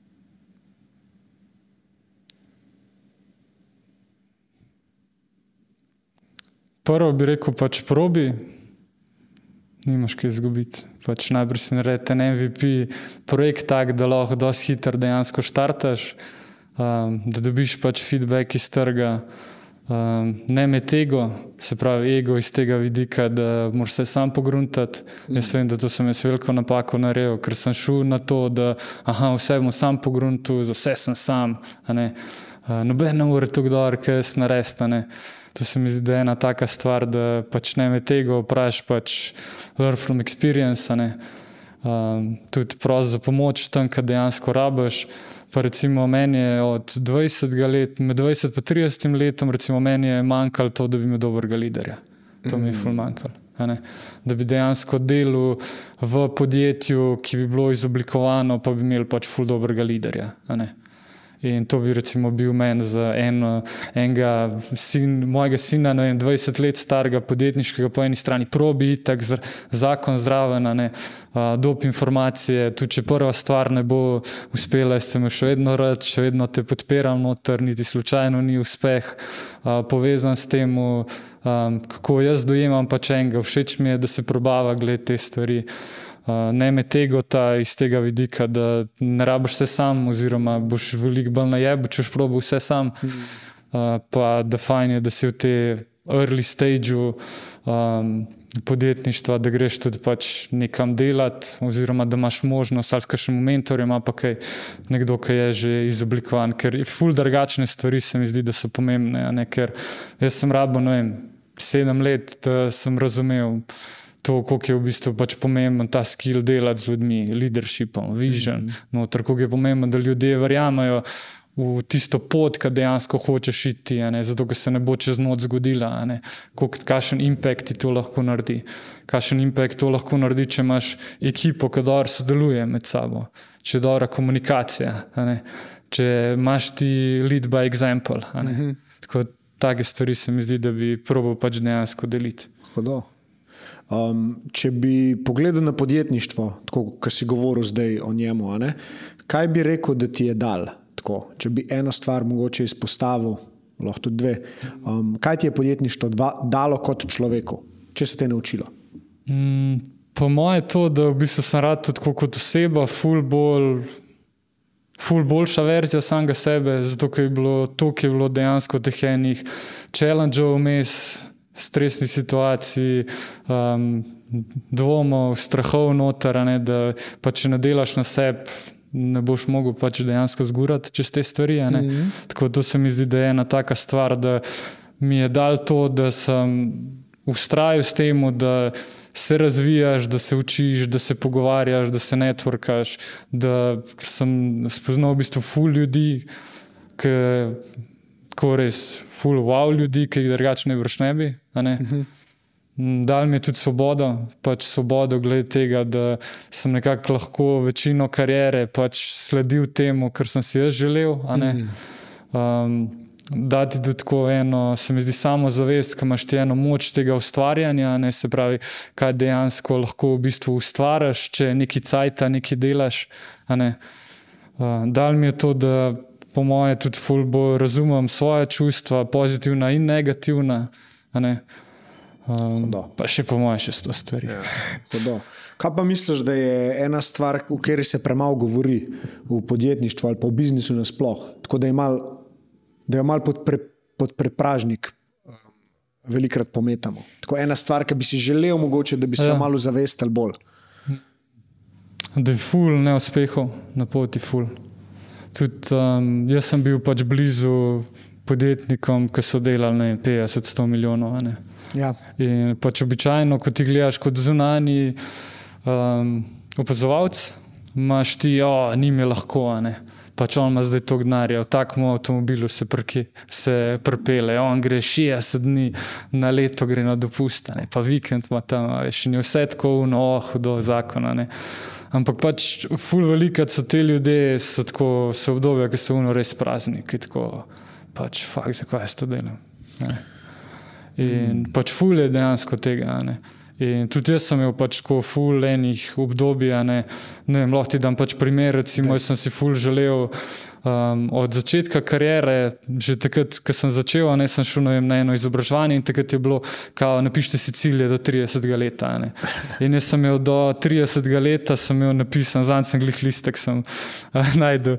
Prvo bi rekel, pač probi, nimaš kaj izgubiti. Pač najprej si naredi ten MVP projekt tak, da lahko dosti hitro dejansko štartaš, da dobiš pač feedback iz trga, ne med ego, se pravi ego iz tega vidika, da moraš se sam pogruntati. Jaz vem, da to sem jaz veliko napako naredil, ker sem šel na to, da vse bom sam pogruntil, za vse sem sam, a ne. Noben ne more tako dobro, kaj jaz narediti, a ne. To se mi zdi, da je ena taka stvar, da pač ne med tega vpraš pač learn from experience, ne. Tudi prosti za pomoč tam, kad dejansko rabiš. Pa recimo meni je od 20 let, med 20 pa 30 letom, recimo meni je manjkalo to, da bi imel dobrega liderja. To mi je ful manjkalo. Da bi dejansko delal v podjetju, ki bi bilo izoblikovano, pa bi imel pač ful dobrega liderja. In to bi recimo bil meni za mojega sina, ne vem, 20 let starega podjetniškega po eni strani probi, tak zakon zraven, dob informacije, tudi če prva stvar ne bo uspela, jaz te me še vedno rad, še vedno te podpiram noter, niti slučajno ni uspeh povezan s tem, kako jaz dojemam pač enega, všeč mi je, da se probava glede te stvari. Ne me tegota iz tega vidika, da ne rabiš vse sam oziroma boš veliko bolj najeb, če boš probal vse sam, pa da fajn je, da si v te early stage-u podjetništva, da greš tudi pač nekam delati oziroma da imaš možnost ali s kakšnim mentorjem, pa kaj nekdo, ki je že izoblikovan, ker ful drugačne stvari se mi zdi, da so pomembne, ker jaz sem rabil, ne vem, 7 let, da sem razumel to, koliko je v bistvu pač pomemben ta skill delati z ljudmi, leadershipom, vision, noter, koliko je pomemben, da ljudje verjamajo v tisto pot, ki dejansko hočeš iti, zato, ker se ne bo čez noč zgodila, kakšen impact ti to lahko naredi. Kakšen impact to lahko naredi, če imaš ekipo, ki dobro sodeluje med sabo, če je dobra komunikacija, če imaš ti lead by example. Tako take stvari se mi zdi, da bi probal pač dejansko deliti. Hodo. Če bi pogledal na podjetništvo, tako, kar si govoril zdaj o njemu, kaj bi rekel, da ti je dal? Tako, če bi eno stvar mogoče izpostavil, lahko tudi dve, kaj ti je podjetništvo dalo kot človeku? Če se te naučilo? Po moje to, da v bistvu sem rad tudi kot oseba, ful boljša verzija samega sebe, zato ker je bilo dejansko teh enih challenge-ov vmes, stresnih situacij, dvomov, strahov noter, da pa če ne delaš na sebi, ne boš mogel pač dejansko zgurati čez te stvari. Tako to se mi zdi, da je ena taka stvar, da mi je dal to, da sem ustrajal s tem, da se razvijaš, da se učiš, da se pogovarjaš, da se networkaš, da sem spoznal v bistvu ful ljudi, ko res ful wow ljudi, ki jih drugače ne bi, a ne? Dal mi je tudi svobodo glede tega, da sem nekako lahko večino kariere pač sledil temu, kar sem si jaz želel, a ne? Dati tudi tako eno, se mi zdi, samozavest, ki imaš ti eno moč tega ustvarjanja, ne, se pravi, kaj dejansko lahko v bistvu ustvariš, če neki cajta, neki delaš, a ne. Dal mi je to, da po moje tudi ful bolj razumem svoje čustva, pozitivna in negativna, a ne. Pa še po moje še 100 stvari. Ja, kaj pa misliš, da je ena stvar, o kateri se premalo govori v podjetništvu ali pa v biznisu nasploh, tako da jo malo pod prepražnik velikrat pometamo. Tako ena stvar, ki bi si želel mogoče, da bi se malo zavestili bolj. Da je ful neuspehov na poti ful. Tudi jaz sem bil pač blizu podjetnikom, ki so delali 50-100 milijonov, a ne. Ja. In pač običajno, ko ti gledaš kot zunanji opazovalec, imaš ti, njim je lahko, a ne. Pač on ima zdaj toliko denarja, v takem avtomobilu se pripelje, on gre 60 dni na leto, gre na dopust, a ne. Pa vikend ima tam, veš, in je vse tako hudo zakon, a ne. Ampak pač ful velikrat so te ljudje, so obdobja, ki so res prazni, ki tako pač fakt, zakaj jaz to delam, ne. In pač ful je dejansko tega, ne. In tudi jaz sem imel pač tako ful enih obdobij, ne vem, lahko ti dam pač primer, recimo, jaz sem si ful želel od začetka kariere, že takrat, ko sem začel, ne, sem šel na eno izobraževanje in takrat je bilo, kao, napišite si cilje do 30 leta, ne. In jaz sem imel do 30 leta, sem imel napisan, zanj sem glih listek sem najdel,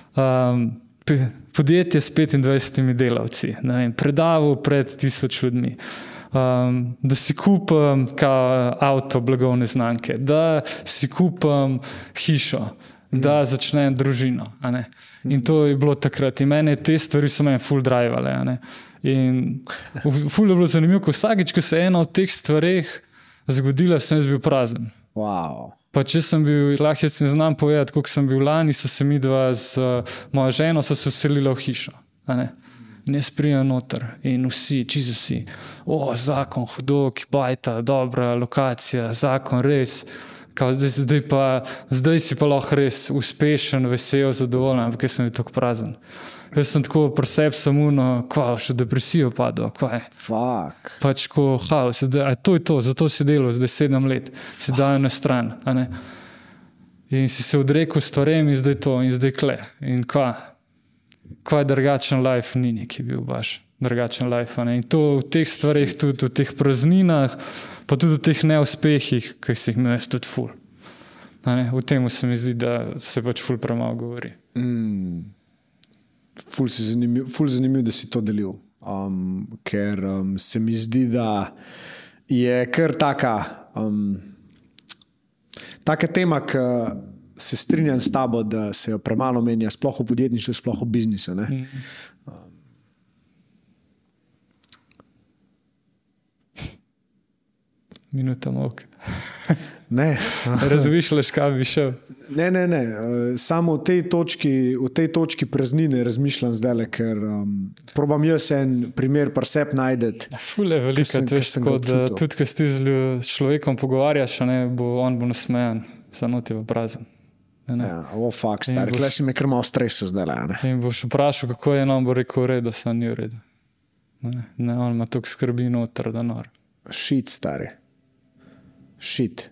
podjetje s 25 delavci, ne vem, predaval pred 1000 ljudmi, da si kupim avto blagovne znamke, da si kupim hišo, da začnem družino, a ne. In to je bilo takrat. In mene te stvari so mene ful drivale, a ne. In ful je bilo zanimivo, ko vsakič, ko se je ena od teh stvareh zgodila, sem jaz bil prazen. Wow. Pa če sem bil, lahko jaz ne znam povedati, koliko sem bil lani, so se midva z mojo ženo so se vselila v hišo, a ne. Ne sprijam noter in vsi, čisto vsi, zakon, hudo, ki bajta, dobra lokacija, zakon, res, zdaj si pa lahko res uspešen, vesel, zadovoljen, ampak jaz sem bil tako prazen. Jaz sem tako pri sebi še v depresijo padel, kaj. Fuck. Pač ko, to je to, zato si delal zdaj 7 let, si dal na stran, a ne. In si se odrekel stvarem in zdaj to, in zdaj kle. In kaj drugačen life ni neki bil baš, drugačen life, a ne. In to v teh stvareh, tudi v teh prazninah, pa tudi v teh neuspehih, ki si jih imel tudi ful. A ne, v tem se mi zdi, da se pač ful premalo govori. Ful zanimiv, da si to delil, ker se mi zdi, da je kar taka tema, ki se strinjam s tabo, da se jo premalo menja, sploh v podjetništvu, sploh v biznisu, ne. Minuta molka. Ne. Razmišljaš, kaj bi šel? Ne. Samo v tej točki praznine razmišljam zdaj, ker probam jaz en primer pri sebi najdeti. Ful je velikrat, veš, tako, da tudi, ko si z človekom pogovarjaš, on bo nasmejan, samo ti bo prazen. Ja, fakt, stari, tle si me kar malo stresa zdaj, ne. In boš vprašal, kako je, on bo rekel, v redu, sam ni v redu. Ne, on ima toliko skrbi noter, da nor. Shit, stari. Shit.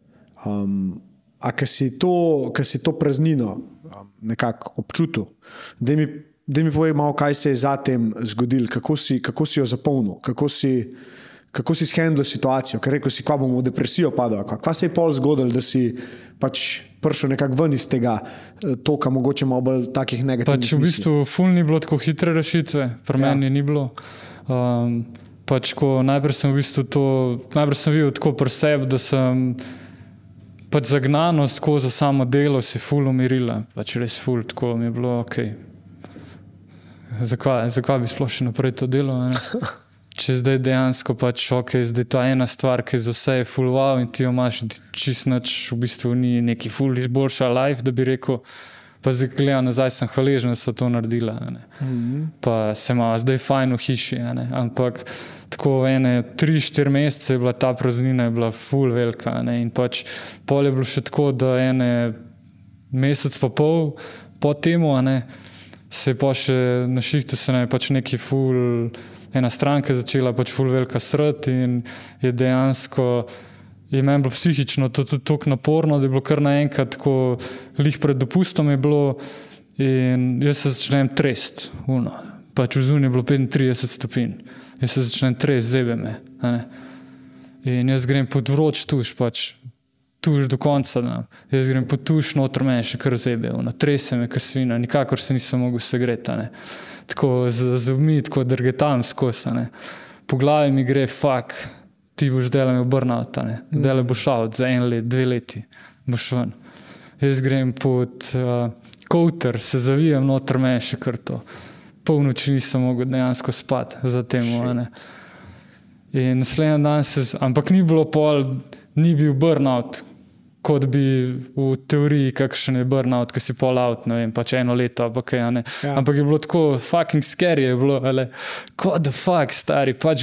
A ko si to praznino nekako občutil, da mi povej malo, kaj se je zatem zgodilo, kako si jo zapolnil, kako si shendlil situacijo, ker rekel si, kva bomo v depresijo padal, kva se je pol zgodilo, da si pač prišel nekako ven iz tega toka, mogoče malo bolj takih negativnih misli. Pač v bistvu ful ni bilo tako hitre rešitve, pri meni ni bilo. Pač ko najprej sem videl tako pri sebi, da sem pač zagnanost tako za samo delo si ful umirila, pač res ful, tako mi je bilo okej. Zakaj bi sploh še naprej to delo, ne? če zdaj dejansko pač ok, zdaj to je ena stvar, ki je za vse full wow in ti jo imaš čist nič, v bistvu ni neki full izboljša life, da bi rekel, pa zdaj gledam nazaj, sem hvaležen, da so to naredila. Pa se ima zdaj fajn v hiši, ampak tako 3-4 mesece je bila ta praznina, je bila full velika in pač pol je bilo še tako, da mesec pa pol po temu, se je pa še na šihtu se je pač neki full, ena stranka začela pač full velika srati in je dejansko, je meni bilo psihično to tudi toliko naporno, da je bilo kar naenkrat tako, lih pred dopustom je bilo in jaz se začnem trest, pač v zunji je bilo 35 stopinj, jaz se začnem trest, zebe me, in jaz grem pod vroč tuš, pač tuš do konca, jaz grem pod tuš, noter meni še kar zebe, trese me ka svina, nikakor se nisem mogel segreti, tako z zubmi, tako drgetam skozi, po glavi mi gre, fuck, ti boš delal me burnout, delal boš out za 1 let, 2 leti, boš ven. Jaz grem pod kouter, se zavijem noter meni še kar to. Polnoči nisem mogel dejansko spati za temu, In naslednji dan ampak ni bilo ni bil burnout, kot bi v teoriji, kakšen je burnout, ki si pol out, ne vem, pač 1 leto, ampak je bilo tako fucking scary, je bilo, what the fuck, stari, pač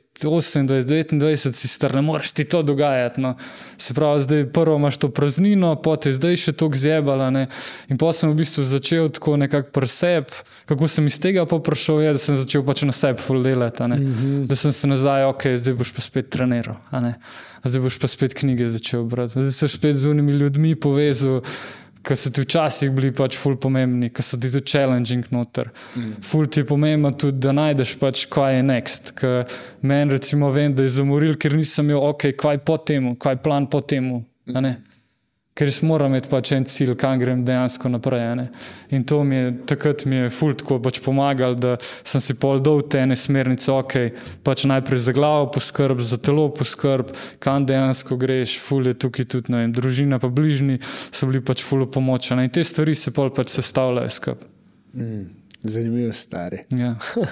28-29 si star, ne moreš ti to dogajati, Se pravi, zdaj prvo imaš to praznino, potem zdaj še toliko zjebala, in potem sem v bistvu začel tako nekako pri sebi, kako sem iz tega pa prišel, da sem začel pač na sebi full delati, Da sem se nazaj, ok, zdaj boš pa spet treniral, Zdaj boš pa spet knjige začel brati, zdaj se spet z unimi ljudmi povezal, ki so ti včasih bili pač ful pomembni, ki so ti tudi challenging noter. Ful ti je pomembno tudi, da najdeš pač, kaj je next. Meni recimo vem, da je zamoril, ker nisem imel, ok, kaj po temu, kaj plan po temu. Ker jaz moram imeti pač en cilj, kam grem dejansko naprej. In to takrat mi je ful tako pač pomagal, da sem si pol dal te ene smernice, ok, pač najprej za glavo poskrb, za telo poskrb, kam dejansko greš, ful je tukaj tudi, ne vem, družina pa bližnji so bili pač ful v pomoč. In te stvari se pol pač sestavljajo skup. Zanimivo, stari. Ja.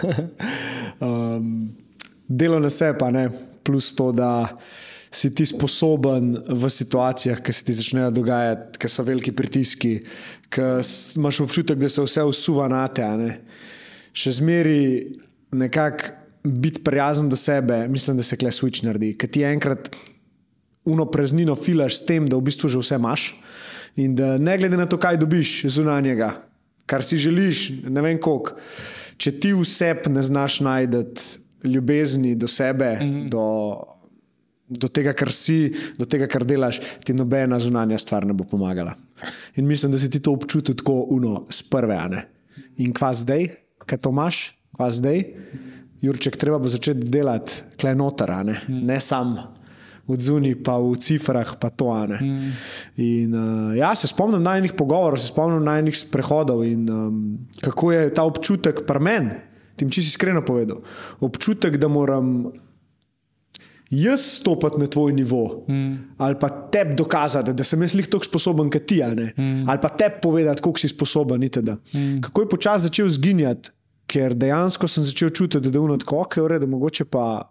Delo na sebi pa plus to, da si ti sposoben v situacijah, ki se ti začnejo dogajati, ki so veliki pritiski, ki imaš občutek, da se vse usuva na te, Še zmeri nekako biti prijazen do sebe, mislim, da se kle switch naredi, ker ti enkrat praznino filaš s tem, da v bistvu že vse imaš in da ne glede na to, kaj dobiš zunanjega, kar si želiš, ne vem koliko, če ti v sebi ne znaš najdeti ljubezni do sebe, do tega, kar si, do tega, kar delaš, ti nobena zunanja stvar ne bo pomagala. In mislim, da si ti to občutil tako z prve, In kva zdaj, kaj to imaš, kva zdaj, Jurček, treba bo začeti delati kle noter, ne sam od zunaj, pa v cifrah, pa to, In se spomnim najnih pogovorov, se spomnim najnih sprehodov in kako je ta občutek pri meni, tim čisto iskreno povedal, občutek, da moram jaz stopati na tvoj nivo, ali pa tebi dokazati, da sem jaz lih toliko sposoben, kot ti, ali pa tebi povedati, koliko si sposoben, itd. Kako je počasi začel zginjati, ker dejansko sem začel čutiti, da je tako, ok, v redu, mogoče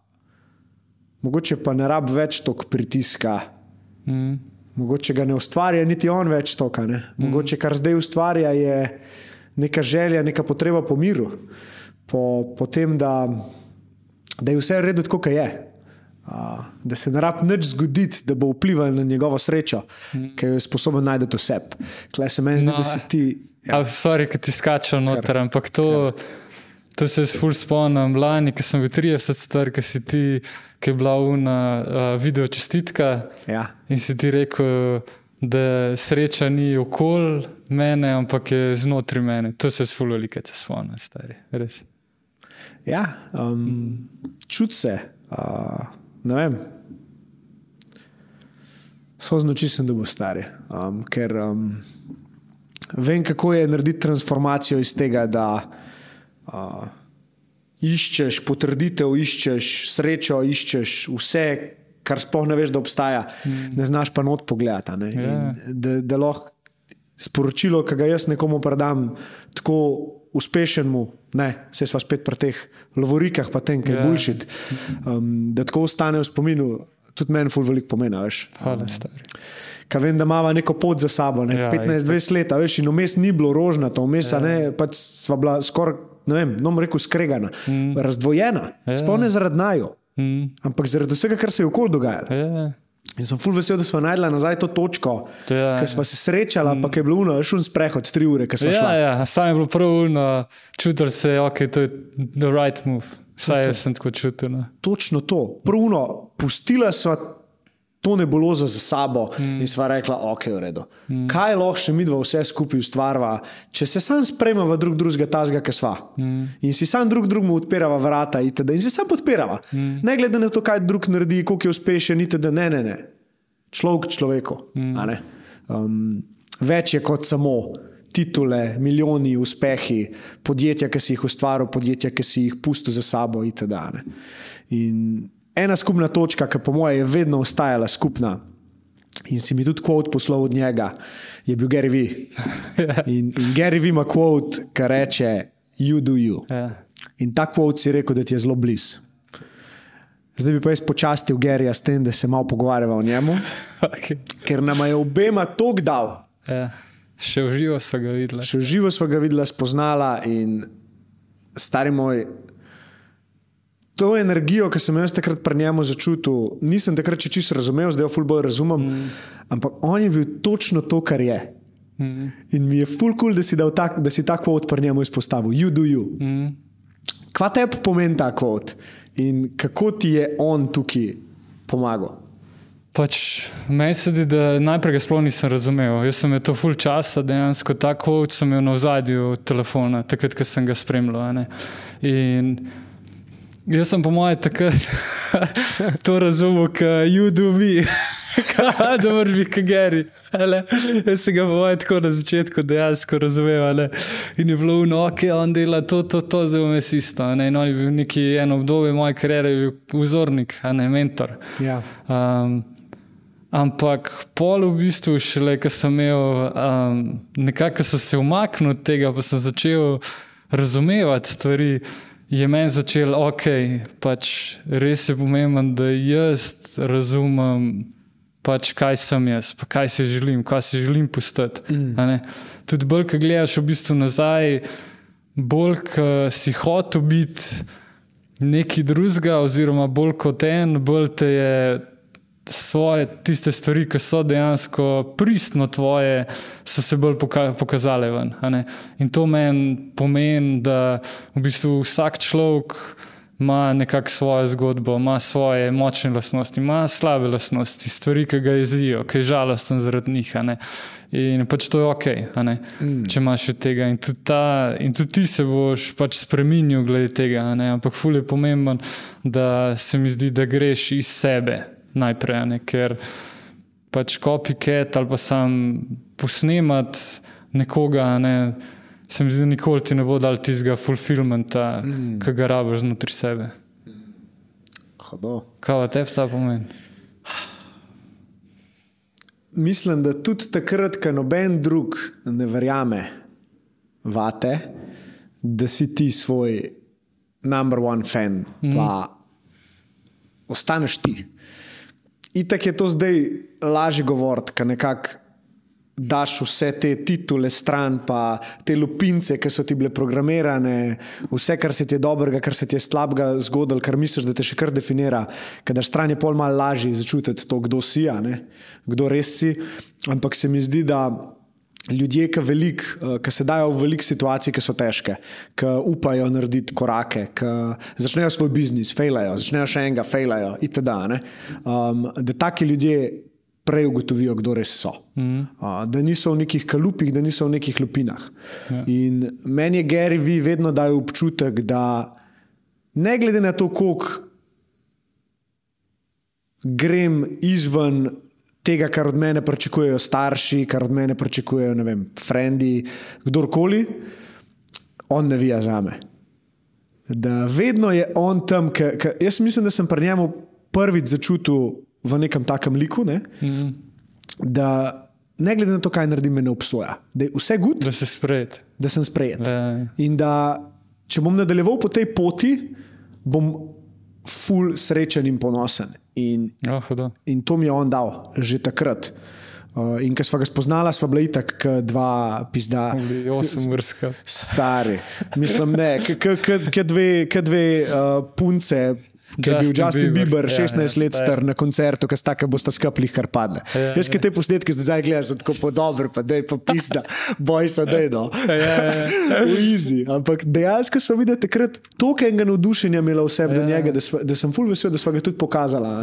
pa ne rab več toliko pritiska, mogoče ga ne ustvarja niti on več toliko, mogoče kar zdaj ustvarja je neka želja, neka potreba po miru, po tem, da je vse v redu tako, kot je. Da se ne rab nič zgoditi, da bo vplival na njegovo srečo, ki je sposoben najti v sebi. Klej se meni zdi, da si ti... Sorry, ki ti skačem noter, ampak to se ful spomnim lani, ki sem bil 30 star, ki si ti, ki je bila video čestitka in si ti rekel, da sreča ni okoli mene, ampak je znotri mene. To se ful veliko se spomnim, stari, res. Ja, čut se, ne vem, so znoči sem, da bo stari, ker vem, kako je narediti transformacijo iz tega, da iščeš potrditev, iščeš srečo, iščeš vse, kar sploh ne veš, da obstaja, ne znaš pa not pogledati. Da lahko sporočilo, ki ga jaz nekomu predam, tako uspešen mu, ne, se sva spet pri teh lovorikah, pa tem, kaj je bullshit, da tako ostane v spominu, tudi meni ful veliko pomeni, veš. Hvala, stari. Ka vem, da imava neko pot za sabo, ne, 15-20 let, veš, in vmes ni bilo rožnato, vmes, ne, pač sva bila skoraj, ne vem, rekel skregana, razdvojena, sploh ne zaradi naju, ampak zaradi vsega, kar se je okoli dogajalo. In sem ful vesel, da sva najdla nazaj to točko, ker sva se srečala, pa ker je bilo šun sprehod 3 ure, ker sva šla. Ja, sam je bilo prav čutil se, ok, to je the right move. Saj jaz sem tako čutil. Točno to. Prvo, pustila sva to nebulozo za sabo in sva rekla, ok, v redu. Kaj lahko še midva vse skupaj ustvarva, če se sam sprejmava drugega tazga, kaj sva. In si sam drugemu odpirava vrata itd. In se sam podpirava. Ne glede na to, kaj drug naredi, koliko je uspešen itd. Ne. Človek človeku. Več je kot samo titule, milijoni, uspehi, podjetja, ki si jih ustvaril, podjetja, ki si jih pustil za sabo itd. In ena skupna točka, ki po moje je vedno ostajala skupna in si mi tudi quote poslal od njega, je bil Gary Vee. In Gary Vee ima quote, ki reče you do you. In ta quote si rekel, da ti je zelo blizu. Zdaj bi pa jaz počastil Garyja s tem, da se malo pogovarjava o njemu, ker nama je obema toliko dal. Še v živo sva ga videla. Še v živo sva ga videla, spoznala in stari moj, to energijo, ki sem jaz takrat pri njemu začutil, nisem takrat še čisto razumel, zdaj jo ful bolj razumem, ampak on je bil točno to, kar je. In mi je ful cool, da si ta quote pri njemu izpostavil. You do you. Kva tebi pomeni ta quote? In kako ti je on tukaj pomagal? Pač meni se zdi, da najprej ga sploh nisem razumel. Jaz sem je to ful časa, dejansko ta quote sem imel na ozadju telefona, takrat, ko sem ga spremljal. In jaz sem po moje takrat to razumel, ka you do me. Da moraš biti ka Gary. Jaz sem ga po moje tako na začetku dejansko razumel. In je bilo ok, on dela to, zdaj bom jaz isto. In on je bil neki eno obdobje moje kariere, je bil vzornik, mentor. Ja. Ampak pol v bistvu šele, ko sem imel, nekako sem se umaknil od tega, pa sem začel razumevati stvari, je meni začel, ok, pač res je pomemben, da jaz razumem, pač kaj sem jaz, pa kaj si želim postati. Tudi bolj, ko gledaš v bistvu nazaj, bolj, ko si hotel biti nekaj drugega, oziroma bolj kot bolj te je svoje tiste stvari, ki so dejansko pristno tvoje, so se bolj pokazale ven. In to meni pomeni, da v bistvu vsak človek ima nekako svojo zgodbo, ima svoje močne lastnosti, ima slabe lastnosti, stvari, ki ga jezijo, ki je žalosten zaradi njih. In pač to je ok, če imaš od tega. In tudi ti se boš pač spreminjal glede tega, ampak ful je pomemben, da se mi zdi, da greš iz sebe najprej, ker pač copycat ali pa sam posnemat nekoga, se mi zdi, nikoli ti ne bo dal tistega fulfillmenta, ki ga rabiš znotri sebe. Hodo. Kaj tebi ta pomeni? Mislim, da tudi takrat, ko noben drug ne verjame vate, da si ti svoj number one fan, pa ostaneš ti. Itak je to zdaj lažje govoriti, ker nekako daš vse te titule stran, pa te lupince, ki so ti bile programirane, vse, kar se ti je dobrega, kar se ti je slabega zgodilo, kar misliš, da te še kar definira, ker daš stran je pol malo lažje začutiti to, kdo si, kdo res si, ampak se mi zdi, da ljudje, ki se dajo v veliko situacij, ki so težke, ki upajo narediti korake, ki začnejo svoj biznis, fejlajo, začnejo še enega, fejlajo itd. Da taki ljudje prej ugotovijo, kdo res so. Da niso v nekih kalupih, da niso v nekih lupinah. In meni je Gary Vee vedno dajo občutek, da ne glede na to, koliko grem izven tega, kar od mene pričakujejo starši, kar od mene pričakujejo, ne vem, frendi, kdorkoli, on navija zame. Da vedno je on tam, jaz mislim, da sem pri njemu prvič začutil v nekem takem liku, da ne glede na to, kaj naredim, me ne obsoja. Da je vse good, Da si sprejet. da sem sprejet. Ja. In da, če bom nadaljeval po tej poti, bom ful srečen in ponosen. In to mi je on dal že takrat. In ko sva ga spoznala, sva bila itak dva pizda. 8 vrska. Stari. Mislim, ne, dve punce, ki je bil Justin Bieber 16 let star na koncertu, ki sta bosta skaplih kar padle. Jaz, ki te posnetke zdaj gledam, sem tako podobr, pa dej pa pizda, boj se dej, no. Easy. Ampak dejansko sva videla takrat toliko enega navdušenja imela v sebi do njega, da sem ful vesel, da sva ga tudi pokazala.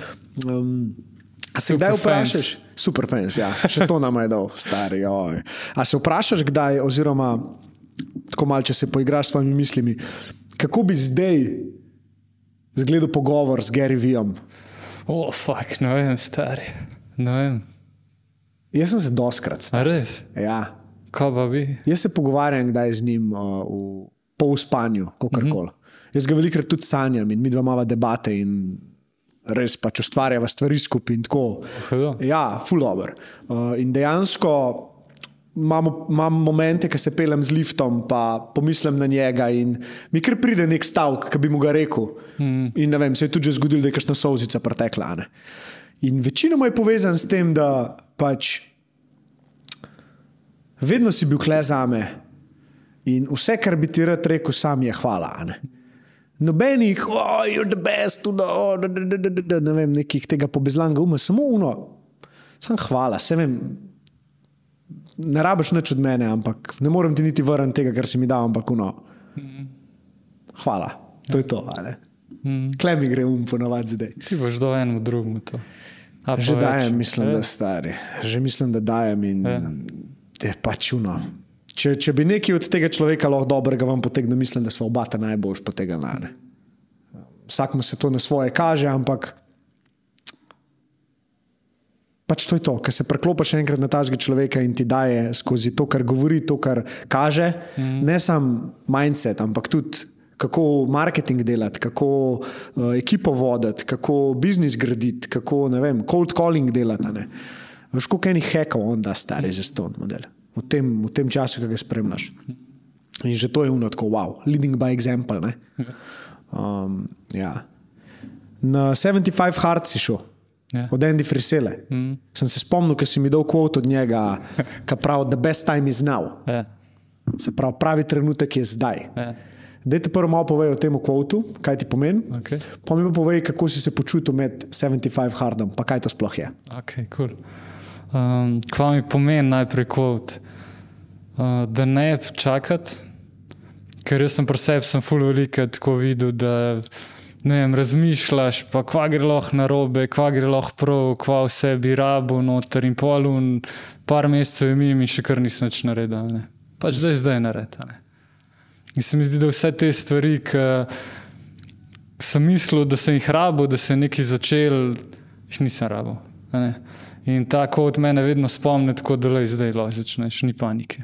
A se kdaj vprašaš? Super fans, ja. Še to nam je dal, stari. Oj. A se vprašaš kdaj, oziroma tako malo, če se poigraš s svojimi mislimi, kako bi zdaj zgledal pogovor z Gary Veeom? Fuck, ne vem, stari. Ne vem. Jaz sem se doskrat, A stari. res? Ja. Kaj pa bi? Jaz se pogovarjam kdaj z njim po uspanju, kakorkoli. Jaz ga velikrat tudi sanjam in mi dva imava debate in res pač ustvarjava stvari skupaj in tako. Ja, ful dober. In dejansko imam momente, ko se pelem z liftom, pa pomislim na njega in mi kar pride nek stavek, ki bi mu ga rekel. In ne vem, se je tudi že zgodilo, da je kakšna solzica pretekla. Ne? In večinoma je povezan s tem, da pač vedno si bil kle zame in vse, kar bi ti rad rekel, sam je hvala. Ne? Nobenih, you're the best, ne vem, nekih tega pobezlanga uma, samo sam hvala, se vem, ne rabiš nič od mene, ampak ne morem ti niti vrniti tega, kar si mi dal, ampak hvala, to je to, ne? Kle mi gre ponovad zdaj. Ti boš dal enemu drugemu to. Že dajem, mislim, da stari. Že mislim, da dajem in je pač Če bi nekaj od tega človeka lahko dobrega vam potegnil, mislim, da sva oba ta najboljš potegnila. Vsak mu se to na svoje kaže, ampak pač to je to, ko se preklopiš enkrat na tazga človeka in ti daje skozi to, kar govori, to, kar kaže, ne sam mindset, ampak tudi kako marketing delati, kako ekipo voditi, kako biznis graditi, kako, ne vem, cold calling delati. Veš, koliko enih hackov on da stari za ston model. V tem času, ki ga spremljaš. In že to je tako, wow, leading by example. Ne? Ja. Na 75 Hard si šel, od Andy Friselle. Sem se spomnil, ker si mi dal quote od njega, ki pravi, the best time is now. Se pravi, pravi trenutek je zdaj. Daj te prvo malo povej o tem quotu, kaj ti pomeni. Pa mi pa povej, kako si se počutil med 75 Hardom, pa kaj to sploh je. Ok, cool. Kaj mi pomeni najprej quote? Da ne čakati, ker jaz sem pri sebi ful veliko tako videl, da ne vem, razmišljaš, pa kva gre lahko narobe, kva gre lahko prav, kva vse bi rabo noter in polun, par mesecev je mimo in še kar nisem nič naredil. Ne? Pač zdaj naredil. In se mi zdi, da vse te stvari, ki sem mislil, da sem jih rabo, da sem nekaj začel, jih nisem rabo. In tako od mene vedno spomne, tako da zdaj lahko začneš, ni panike.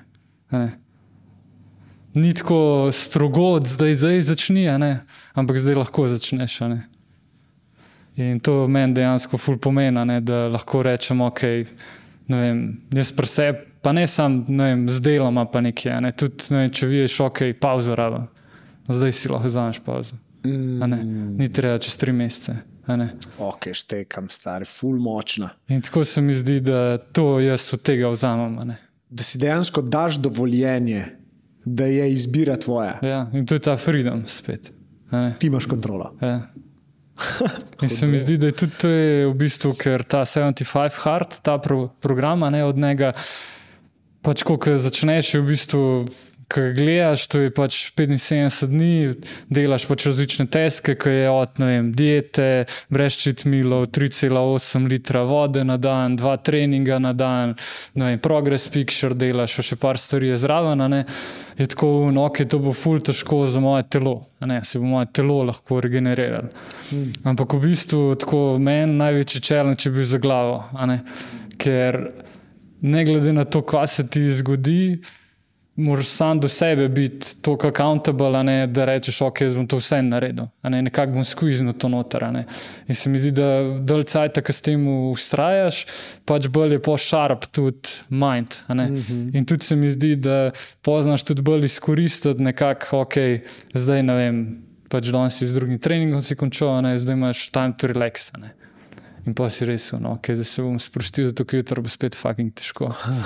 Ni tako strogo, zdaj začni, ampak zdaj lahko začneš. In to meni dejansko ful pomeni, da lahko rečem, ok, ne vem, jaz pri sebi, pa ne sam, ne vem, z deloma pa nekje, tudi, ne vem, če vidiš, ok, pauza raba, zdaj si lahko vzameš pauzo. Ni treba čez 3 mesece. Ok, štekam, stari, ful močna. In tako se mi zdi, da to jaz od tega vzamem. Da si dejansko daš dovoljenje, da je izbira tvoja. Ja, in to je ta freedom spet. Ti imaš kontrolo. Ja. In se mi zdi, da je tudi to je v bistvu, ker ta 75 Hard, ta program, od njega, pač ko začneš v bistvu, ko gledaš, to je pač 75 dni, delaš pač različne teske, ki je od, ne vem, diete, brez milo, 3,8 litra vode na dan, 2 treninga na dan, ne vem, progress picture delaš, še par stvari je zraven, je tako, ok, to bo ful težko za moje telo, se bo moje telo lahko regeneriralo. Ampak v bistvu tako meni največji challenge je bil za glavo, ker ne glede na to, kaj se ti zgodi, moraš sam do sebe biti toliko accountable, da rečeš, ok, jaz bom to vse naredil, nekako bom skviznil to noter. In se mi zdi, da dalj cajta, ko s tem ustrajaš, pač bolj je sharp tudi mind. In tudi se mi zdi, da poznaš tudi bolj izkoristiti nekako, ok, zdaj ne vem, pač danes si z drugim treningom si končal, zdaj imaš time to relax. In pa si res, okay, da se bom sprostil, zato ker jutro bo spet fucking težko.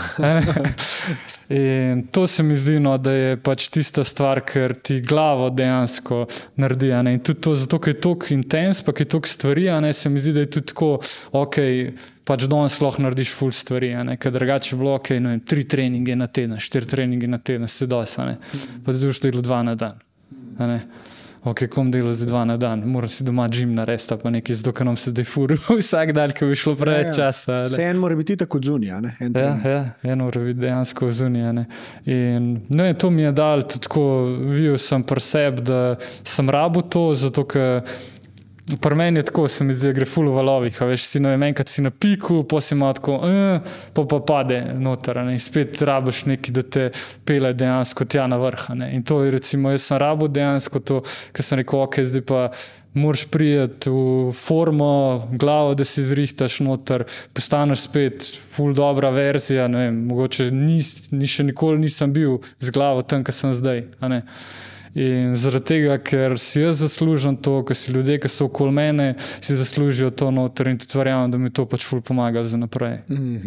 In to se mi zdi, da je pač tista stvar, ker ti glavo dejansko naredi. In tudi to, zato ker je toliko intens, pa je toliko stvari, se mi zdi, da je tudi tako, ok, pač danes lahko narediš ful stvari, ker drugače je bilo, ok, 3 treninge na teden, 4 treninge na teden, se dos, pa zdaj boš delal 2 na dan. Ok, kom delo zdaj 2 na dan, moram si doma gym narediti, pa nekaj, zato ker nam se zdaj furu vsak dan, ko bi šlo preveč časa. Vse en mora biti tako zunija, ne? En mora biti dejansko zunija, ne? In to mi je dal, tako videl sem pri sebi, da sem rabil to, zato ker pri meni je tako, se mi zdi, da gre ful v valovih, veš, si enkrat si na piku, pa si malo tako, pa pade noter, in spet rabiš nekaj, da te pele dejansko tja na vrh. In to je recimo, jaz sem rabil dejansko to, ker sem rekel, ok, zdaj pa moraš prijeti v formo, glavo, da si zrihtaš noter, postaneš spet ful dobra verzija, ne vem, mogoče še nikoli nisem bil z glavo tam, kar sem zdaj, In zaradi tega, ker si jaz zaslužen to, ker si ljudje, ki so okoli mene, si zaslužijo to noter in tudi verjamem, da mi to pač ful pomaga za naprej.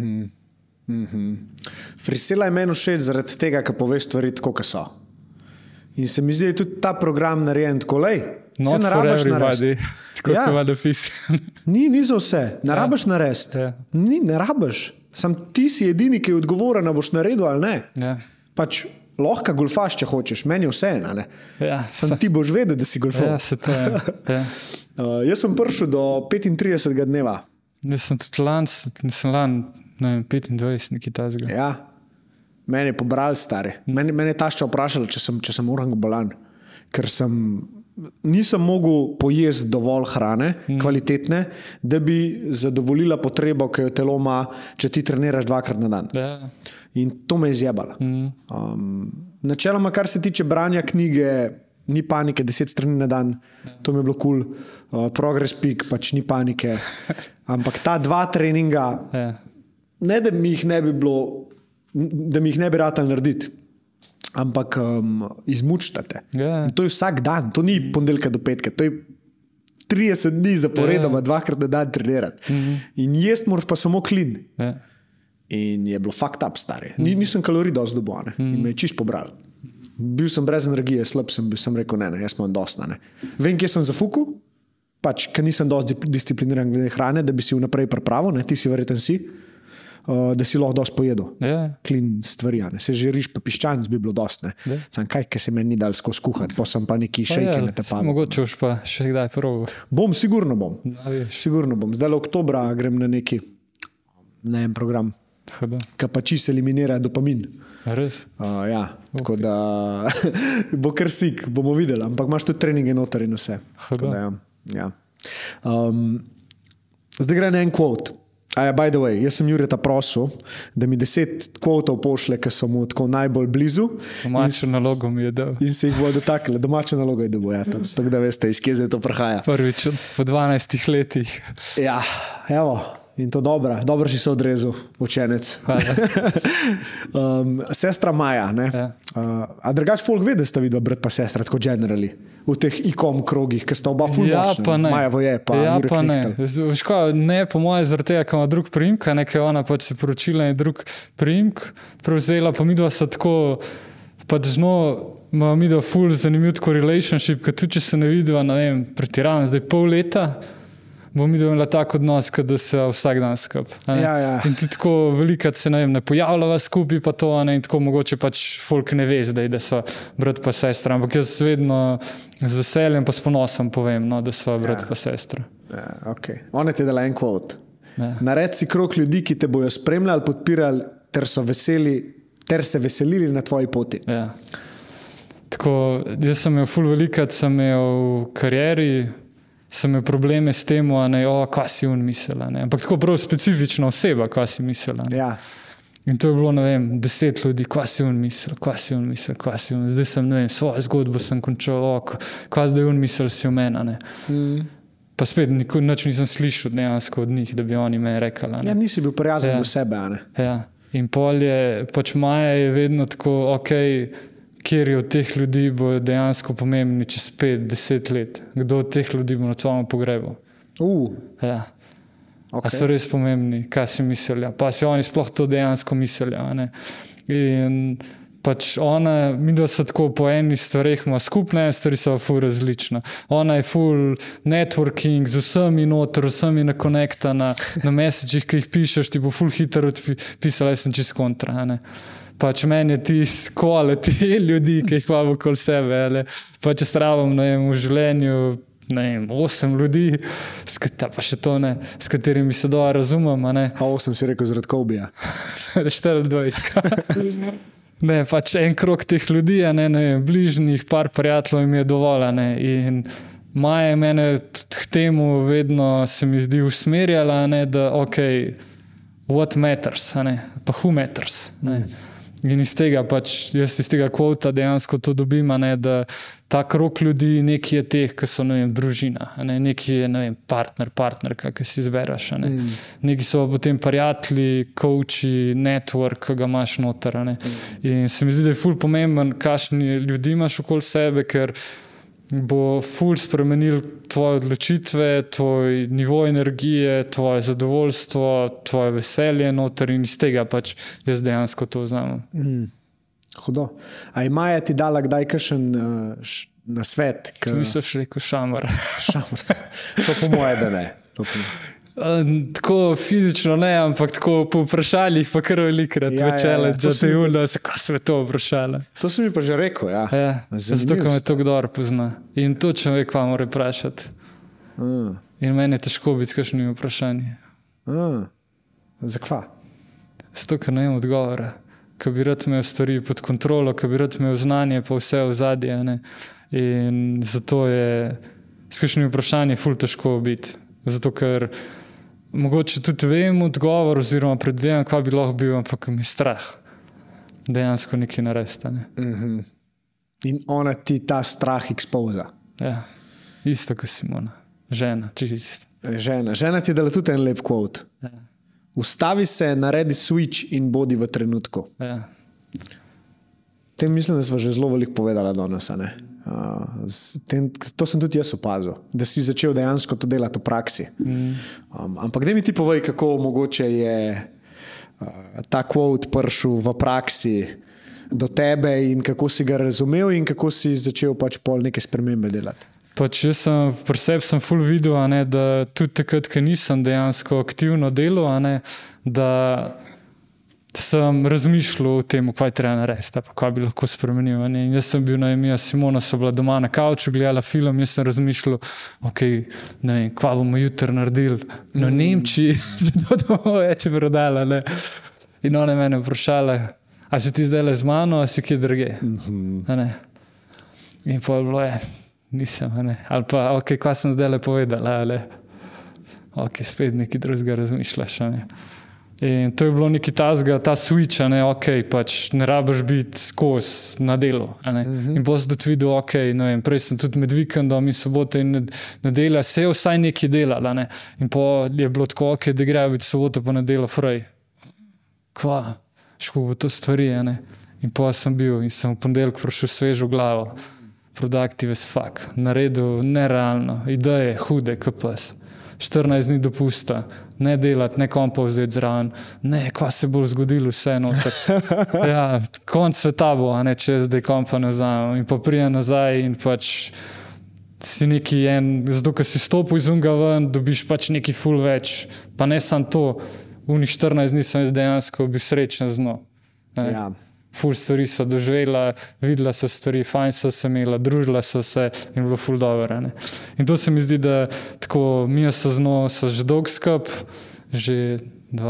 Frisela je meni všeč zaradi tega, ker poveš stvari tako, kot so. In se mi zdi, da je tudi ta program narejen tako, lej. Not for everybody. Tako kot ima napisano. Ni za vse. Ne rabiš narediti. Ne rabiš. Sam ti si edini, ki je odgovoren, da boš naredil ali ne. Pač lahko golfaš, če hočeš, meni je vse ena. Sam ti boš vedel, da si golfal. Jaz sem prišel do 35. dneva. Jaz sem tudi lani, 25, nekaj tazga. Ja, meni je pobral stari. Meni je tašča vprašala, če sem orangobolan, ker nisem mogel pojesti dovolj hrane, kvalitetne, da bi zadovoljila potrebo, ki jo telo ima, če ti treniraš 2-krat na dan. In to me je zjebala. Načeloma, kar se tiče branja knjige, ni panike, 10 strani na dan, to mi je bilo cool. Progress peak, pač ni panike. Ampak ta 2 treninga, ne da mi jih ne bi bilo, da mi jih ne bi ratali narediti, ampak izmučtate. In to je vsak dan, to ni ponedeljka do petka, to je 30 dni zaporedoma 2-krat na dan trenirati. In jesti moraš pa samo clean. In je bilo fucked up, stari. Nisem kalorij dosti dobil, in me je čist pobral. Bil sem brez energije, slab sem rekel, ne, jaz imam dosti. Vem, kje sem zafukal, pač, ker nisem dosti discipliniran glede hrane, da bi si vnaprej pripravil, ti si verjeten si, da si lahko dosti pojedel. Clean stvari, se že riž pa piščanc bi bilo dosti. Sam kaj, ker se meni ni dal skozi kuhati, pa sem pa neki šejke na tepal. Mogoče už pa še kdaj probil. Sigurno bom. Zdaj oktobra grem na neki program. Ki pa čisto eliminira dopamin. Res? Tako da bo kar sik, bomo videli, ampak imaš tudi treninge noter in vse. Zdaj gre na en quote. By the way, jaz sem Jureta prosil, da mi 10 quotov pošle, ki so mu tako najbolj blizu. Domačo nalogo mi je dal. In se jih bo dotaknili. Domačo nalogo je dobil, tako da veste, iz kje zdaj to prihaja. Prvič po 12 letih. Ja, evo. In to dobro si se odrezal, učenec. Sestra Maja, ne? A drugač folk ve, da sta videla brat pa sestra, tako generally, v teh ikom krogih, ki sta oba ful močna. Maja Voje pa Jurek Lihtel. Ne, po moje zaradi tega, ker ima drug priimk, nekaj ona pač se poročila in drug priimk prevzela, pa midva sta tako pač ima midva ful zanimiv tako relationship, ker tudi če se ne vidva, ne vem, pretiravam, zdaj pol leta, bom imela tak odnos, da se vsak dan skup. In tudi tako velikrat se ne pojavljava skupaj pa to, in tako mogoče pač folk ne ve zdaj, da so brat pa sestra, ampak jaz vedno z veseljem pa s ponosom povem, da so brat pa sestra. Ona ti je dala en quote. Naredi si krog ljudi, ki te bojo spremljali, podpirali, ter se veselili na tvoji poti. Tako, jaz sem imel ful velikrat, sem imel v karieri, sem imel probleme s tem, kaj si on mislila. Ampak tako prav specifična oseba, kaj si mislila. In to je bilo, ne vem, 10 ljudi, kva si on misel. Zdaj sem, ne vem, svojo zgodbo sem končal, kva zdaj on misel si o meni. Pa spet nič nisem slišal dejansko od njih, da bi oni me rekli. Ja, nisi bil prijazen do sebe, a ne? Ja. In pol je, pač Maja je vedno tako, kjer od teh ljudi bo dejansko pomembni čez 5-10 let. Kdo od teh ljudi bo na tvojem pogrebu. Ja. A so res pomembni, kaj si mislijo. Pa si oni sploh to dejansko mislijo. In pač ona, mi da so tako po eni stvarih ima skupne, stvari so ful različne. Ona je ful networking z vsemi noter, vsemi nakonektana, na messagih, ki jih pišeš, ti bo ful hitro odpisala, jaz sem čist kontra. Pač meni je tisti quality ljudi, ki jih imam okoli sebe. Pač jaz rabim, ne vem, v življenju 8 ljudi, pa še to ne, s katerimi se dobro razumem. A 8 si rekel zaradi Kobija? 24. Ne, pač en krog teh ljudi, bližnjih, par prijateljev mi je dovolj. In Maja je mene k temu vedno se mi zdi usmerjala, da what matters, pa who matters. In iz tega pač, jaz iz tega kvota dejansko to dobim, da ta krog ljudi nekaj je teh, ki so, ne vem, družina, nekaj je, ne vem, partnerka, ki si izberaš, nekaj so potem prijatelji, coachi, network, ki ga imaš noter, In se mi zdi, da je ful pomemben, kakšni ljudi imaš okoli sebe, ker bo ful spremenil tvoje odločitve, tvoj nivo energije, tvoje zadovoljstvo, tvoje veselje noter in iz tega pač jaz dejansko to vzamem. Hudo. A je Maja ti dala kdaj kakšen nasvet? Misliš rekel šamar? Šamar. To po moje, da ne. Tako fizično ne, ampak tako po vprašanjih pa kar velikrat večele, da te ulo, kako so me to vprašali. To si mi pa že rekel, ja. Zato, ko me to kdor pozna. In točno ve, kva mora vprašati. In meni je težko biti s kakšnimi vprašanji. Zakva? Zato, ker ne vem odgovora. Ko bi rad imel stvari pod kontrolo, ko bi rad imel znanje pa vse v zadje. In zato je s kakšnimi vprašanji ful težko biti. Zato, ker mogoče tudi vem odgovor oziroma predvidevam, kva bi lahko bil, ampak mi je strah dejansko nekaj narediti. In ona ti ta strah ekspoza. Ja, isto kot Simona. Žena, čisto. Žena ti je dala tudi en lep quote. Ja. Ustavi se, naredi switch in bodi v trenutku. Ja. Tem mislim, da smo že zelo veliko povedala danes. To sem tudi jaz opazil, da si začel dejansko to delati v praksi. Ampak da mi ti povej, kako mogoče je ta quote prišel v praksi do tebe in kako si ga razumel in kako si začel pač pol neke spremembe delati. Pač jaz sem, pri sebi sem ful videl, da tudi takrat, ko nisem dejansko aktivno delal, da sem razmišljal o tem, kaj treba narediti, pa kaj bi lahko spremenil. In jaz sem bil, Simona so bila doma na kavču, gledala film, jaz sem razmišljal, ne vem, kaj bomo jutri naredili na Nemčiji, zato da bomo več prodala. In ona je mene vprašala, a si ti zdaj z mano, a si kje druge? In pa je bilo, nisem, ali pa, kaj sem zdaj povedala, spet nekaj drugega razmišljaš, In to je bilo nekaj ta switch, pač ne rabiš biti skozi na delu. In potem sem tudi videl, prej sem tudi med vikendom in soboto in nedelja se je vsaj nekaj delal. In potem je bilo tako, da grejo biti soboto pa nedeljo fraj. Kva, ško bo to stvari. In potem sem bil in sem v ponedeljek prišel svežo glavo. Productive as fuck. Naredil nerealno. Ideje, hude, kps. 14 dni dopusta, ne delati, ne kompa vzeti zraven, kva se bo zgodilo vse noter. Ja, konc sveta bo, če zdaj kompa ne vzamem. In pa prija nazaj in pač si neki zato, ker si stopil iz unga ven, dobiš pač neki ful več. Pa ne samo to, v njih 14 dni sem dejansko bil srečen z njo. Ja. Ful stvari so doživela, videla so stvari, fajn so se imela, družila so se in bilo ful dobro. In to se mi zdi, da tako mi so z njo so že dolg skup, že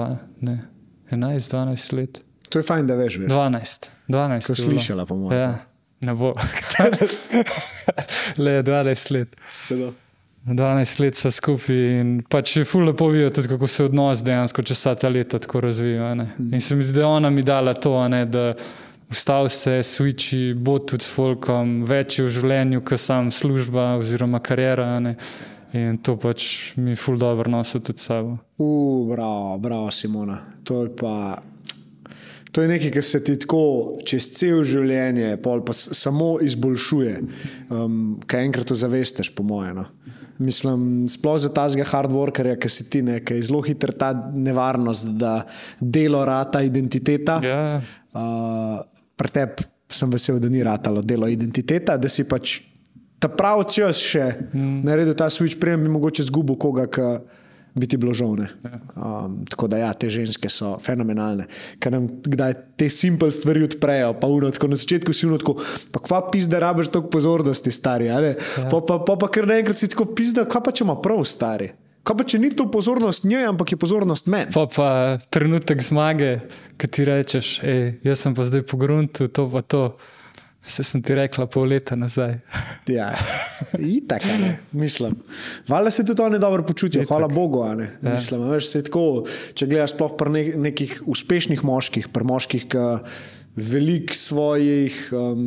11-12 let. To je fajn, da veš. 12. Ko slišala, po mojem. Ja, ne bo. Le 12 let. 12 let so skupaj in pač je ful lepo videti, tudi kako se odnos dejansko čez ta leta tako razvija. In se mi zdi, da je ona mi dala to, da ustavi se, switchi, bo tudi s folkom, več je v življenju, kot sam služba oziroma kariera. In to pač mi ful dobro nosi tudi sabo. Bravo, Simona. To je nekaj, kar se ti tako čez cel življenje pol pa samo izboljšuje, kaj enkrat ozavestiš, po moje. No. Mislim, sploh za tazga hard workerja, ki si ti, ki je zelo hiter ta nevarnost, da delo rata identiteta. Pri tebi sem vesel, da ni ratalo delo identiteta, da si pač ta prav čas še naredil ta switch, preden bi mogoče zgubil koga, ki bi ti bilo žal. Tako da ja, te ženske so fenomenalne, ker nam kdaj te simple stvari odprejo, pa tako na začetku si tako, pa kva pizda rabiš toliko pozornosti, stari, pa kar naenkrat si tako pizda, kva pa če ima prav, stari? Kaj pa če ni to pozornost njej, ampak je pozornost meni? Pa trenutek zmage, ki ti rečeš, jaz sem pa zdaj po gruntu, to pa to. Se sem ti rekla pol leta nazaj. Ja, itak, mislim. Valjda se tudi oni dobro počutijo, hvala Bogu. Mislim, veš, se tako, če gledaš sploh pri nekih uspešnih moških, pri moških, ki veliko svojih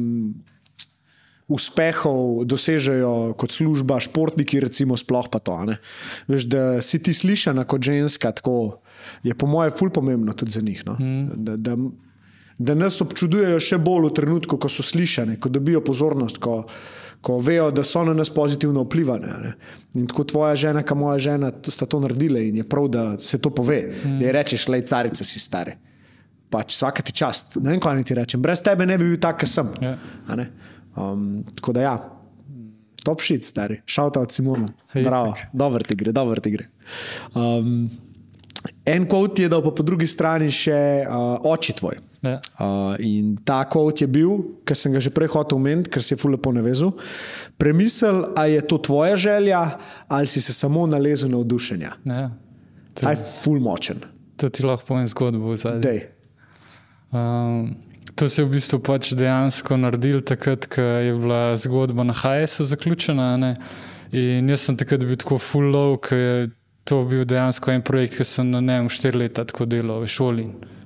uspehov dosežejo kot služba, športniki recimo sploh pa to. Veš, da si ti slišana kot ženska, tako je po moje ful pomembno tudi za njih. No? Da nas občudujejo še bolj v trenutku, ko so slišane, ko dobijo pozornost, ko vejo, da so na nas pozitivno vplivane. In tako tvoja žena, ka moja žena sta to naredile in je prav, da se to pove. Da je rečeš, lej, carica si stari. Pač svaka ti čast. Ne vem, kaj ti rečem. Brez tebe ne bi bil tak, kas sem. Tako da ja, top shit, stari. Shout out Simona. Bravo. Dober ti gre. En quote je dal pa po drugi strani še oči tvoj. In ta quote je bil, ker sem ga že prej hotel omeniti, ker si je ful lepo navezal. Premisel, a je to tvoja želja ali si se samo nalezel navdušenja. Ta je ful močen. To ti lahko povem zgodbo v zadnji. To se je v bistvu pač dejansko naredil takrat, ko je bila zgodba na HS-u zaključena. In jaz sem takrat bil tako full low, ker je to bil dejansko en projekt, ki sem na njem 4 leta tako delal v šoli.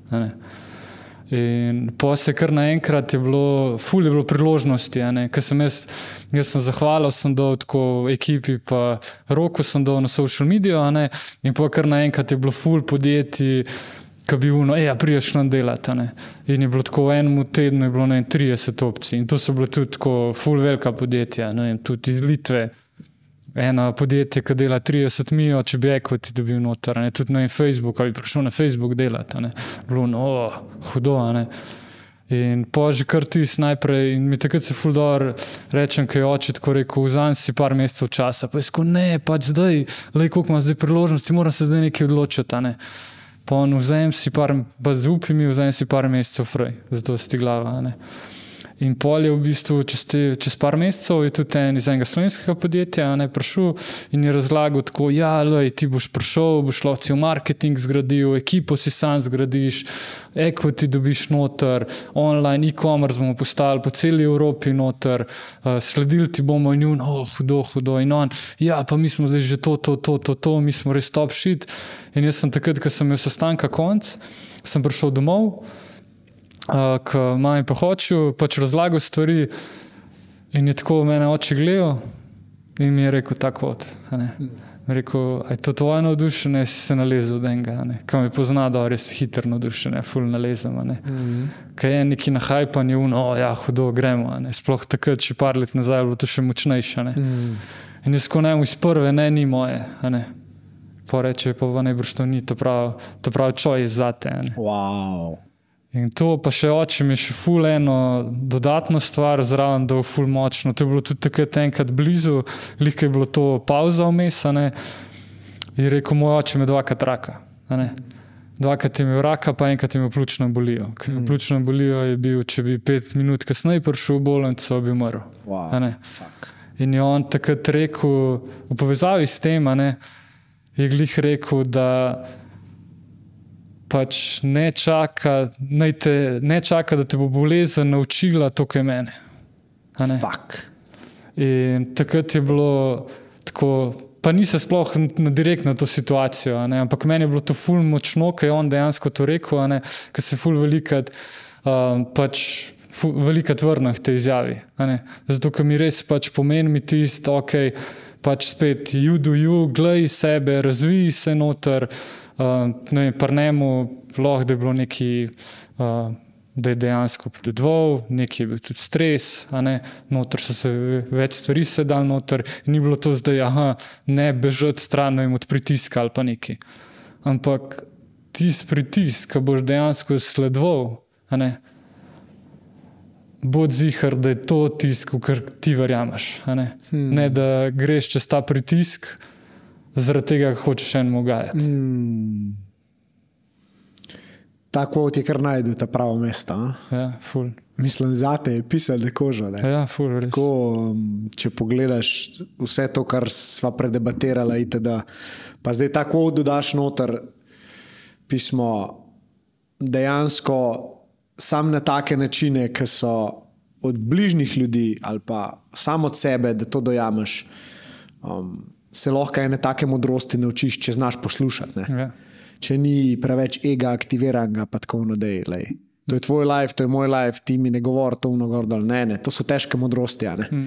In po se kar naenkrat je bilo, ful je bilo priložnosti, ker sem jaz sem zahvalil, sem dal tako ekipi, pa Roku sem dal na social media, in po kar naenkrat je bilo ful podjetij, ki bi priješ nam delati. In je bilo tako v enem tednu je bilo 30 opcij. In to so bilo tudi tako ful velika podjetja, tudi Litve. Eno podjetje, ki dela 30 milijonov, če bi equity dobil noter, tudi na Facebook, ali bi prišel na Facebook delati. Bilo hudo. In po že kar tis najprej, in mi takrat se ful dobro rečem, ko je oče tako rekel, vzam si par mesecev časa, pa je sko, ne, pač zdaj, lej, koliko ima zdaj priložnosti, moram se zdaj nekaj odločiti. Pa on vzem si par, pa zaupi mi, vzem si par mesecev fraj, zato si ti glava. In pol je v bistvu čez par mesecev je tudi en iz enega slovenskega podjetja prišel in je razlagal tako, lej, ti boš prišel, boš lahko cel marketing zgradil, ekipo si sam zgradiš, equity dobiš noter, online e-commerce bomo postali po celi Evropi noter, sledili ti bomo in jun, hudo, in on, pa mi smo zdaj že to, mi smo res top shit. In jaz sem takrat, ko sem imel sestanka konc, sem prišel domov, ko mami pa hočil, pač razlagal stvari in je tako mene oči gledal in mi je rekel tako od. Mi je rekel, aj to tvoje navdušenje, si se nalezel od enega. Ko me pozna, da res hiter navdušenje, ful nalezem. Ko je neki nahajpan, je hudo, gremo. Sploh takrat, še par let nazaj, bilo to še močnejše. In jaz ko iz prve, ni moje. Pa reče, pa najbrž to ni, to prav čoj zate. Wow. In to pa še oče mi je še ful eno dodatno stvar zraven, da je ful močno. To je bilo tudi takrat enkrat blizu, je bilo to pauza vmes, in rekel, moj oče me 2krat raka. 2krat je imel raka, pa enkrat je imel pljučno embolijo. Pljučno embolijo je bil, če bi 5 minut kasneje prišel v bolnico, bi umrl. Wow, in je on takrat rekel, v povezavi s tem, je glih rekel, da pač ne čaka, da te bo bolezen naučila to, kaj mene. Fuck. In takrat je bilo tako, pa nisem sploh direkt na to situacijo, a ne, ampak meni je bilo to ful močno, ker je on dejansko to rekel, a ne, ker se ful velikrat pač velikrat vrnem k tej izjavi, a ne, zato, ker mi res pač pomeni mi tisto, ok, pač spet you do you, glej sebe, razvij se noter, ne vem, pri njemu lahko, da je bilo neki, da je dejansko podedoval, nekaj je bil tudi stres, a ne, noter so se več stvari se dal noter, ni bilo to zdaj, ne bežati stran od pritiska ali pa nekaj. Ampak tisti pritisk, ki boš dejansko sledoval, a ne, bod zihar, da je to tisto, kar ti verjameš, a ne. Ne, da greš čez ta pritisk, zaradi tega hočeš enemu ugajati. Ta kvot je kar najdu ta pravo mesta. Ja, ful. Mislim, zate je pisal, da koža. Ne? Ja, ful, res. Tako, če pogledaš vse to, kar sva predebatirala, pa zdaj ta kvot dodaš noter pismo dejansko sam na take načine, ki so od bližnjih ljudi ali pa samo od sebe, da to dojameš, se lahko ene take modrosti naučiš, če znaš poslušati. Ne? Ja. Če ni preveč ega aktiviranega, pa tako nadej. To je tvoj life, to je moj life, ti mi ne govori to gor dol. Ne, to so težke modrosti.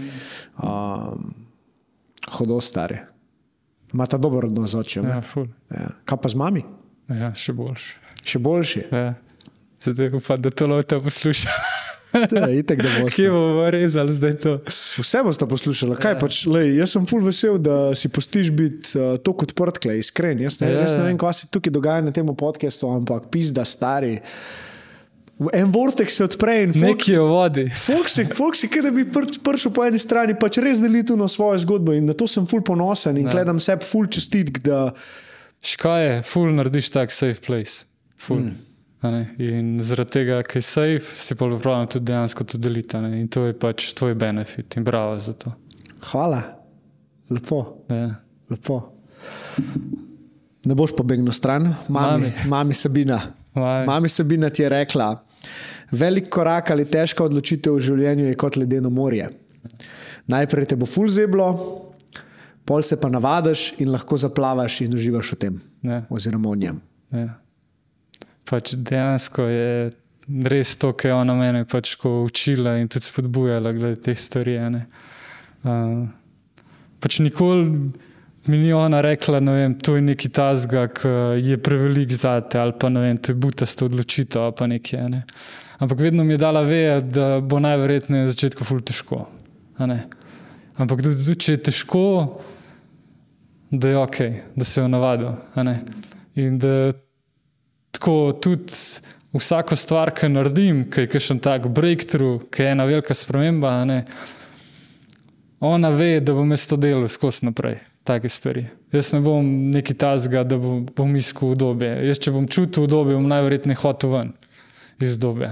Hodo stari. Imata dober odnos z očem. Ja, ful. Ja. Kaj pa z mami? Ja, še boljši. Še boljši? Ja. Zdaj upam, da to lota posluša. Itek, da boste. Kje bomo rezali zdaj to? Vse boste poslušali. Kaj pač, jaz sem ful vesel, da si postiš biti toliko odprt, iskren. Jaz ne vem, kaj se tukaj dogaja na tem podcastu, ampak pizda stari. En vortek se odpre in nekaj o vodi. Folk si kaj, da bi prišel po eni strani, pač res deliti na svojo zgodbo in na to sem ful ponosen in gledam sebi ful čestitk, da... Škaj je, ful narediš tak safe place. Ful. In zaradi tega, ker je safe, si pa pripravljam tudi dejansko to deliti. In to je pač tvoj benefit in bravo za to. Hvala. Lepo. Ja. Lepo. Ne boš pobegnil stran? Mami Sabina. Mami Sabina ti je rekla, velik korak ali težka odločitev v življenju je kot ledeno morje. Najprej te bo ful zeblo, pol se pa navadiš in lahko zaplavaš in uživaš v tem. Ja. Oziroma v njem. Ja. Pač dejansko je res to, kar je ona mene pač učila in tudi spodbujala glede teh stvari. Pač nikoli mi ni ona rekla, ne vem, to je neki tazga, ki je prevelik zate ali pa ne vem, to je butasta odločitev ali pa nekaj. Ne? Ampak vedno mi je dala vedeti, da bo najverjetneje na začetku ful težko. Ampak tudi, če je težko, da je ok, da se jo navadil. In da tako tudi vsako stvar, ki naredim, ki je kakšen tak breakthrough, ki je ena velika sprememba, ona ve, da bom jaz to delal skozi naprej, take stvari. Jaz ne bom neki tazga, da bom iskal udobje. Jaz, če bom čutil udobje, bom najverjetneje hotel ven iz udobja.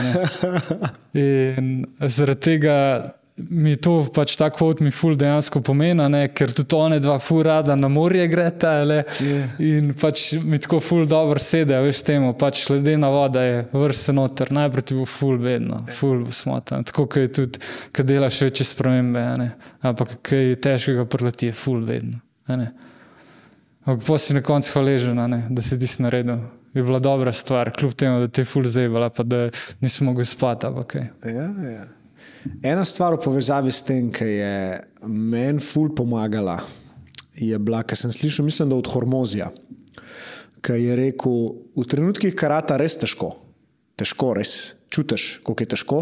In zaradi tega mi to pač ta kvot mi ful dejansko pomeni, ker tudi one dva ful rada na morje greta, in pač mi tako ful dobro sede, veš temu, pač ledena voda je vrš se noter, najprej ti bo ful vedno, ful bo smotan, tako kaj je tudi, kad delaš večje spremembe, ampak kaj težkega preleti je ful vedno. Ampak pa si na koncu hvaležen, da si ti naredil. Je bila dobra stvar, kljub temu, da te ful zebala, pa da nismo mogli spati, ampak kaj. Ja. Ena stvar v povezavi s tem, ki je meni ful pomagala, je bila, ki sem slišal, mislim, da od Hormozija, ki je rekel, v trenutkih karata res težko, res čutiš, koliko je težko,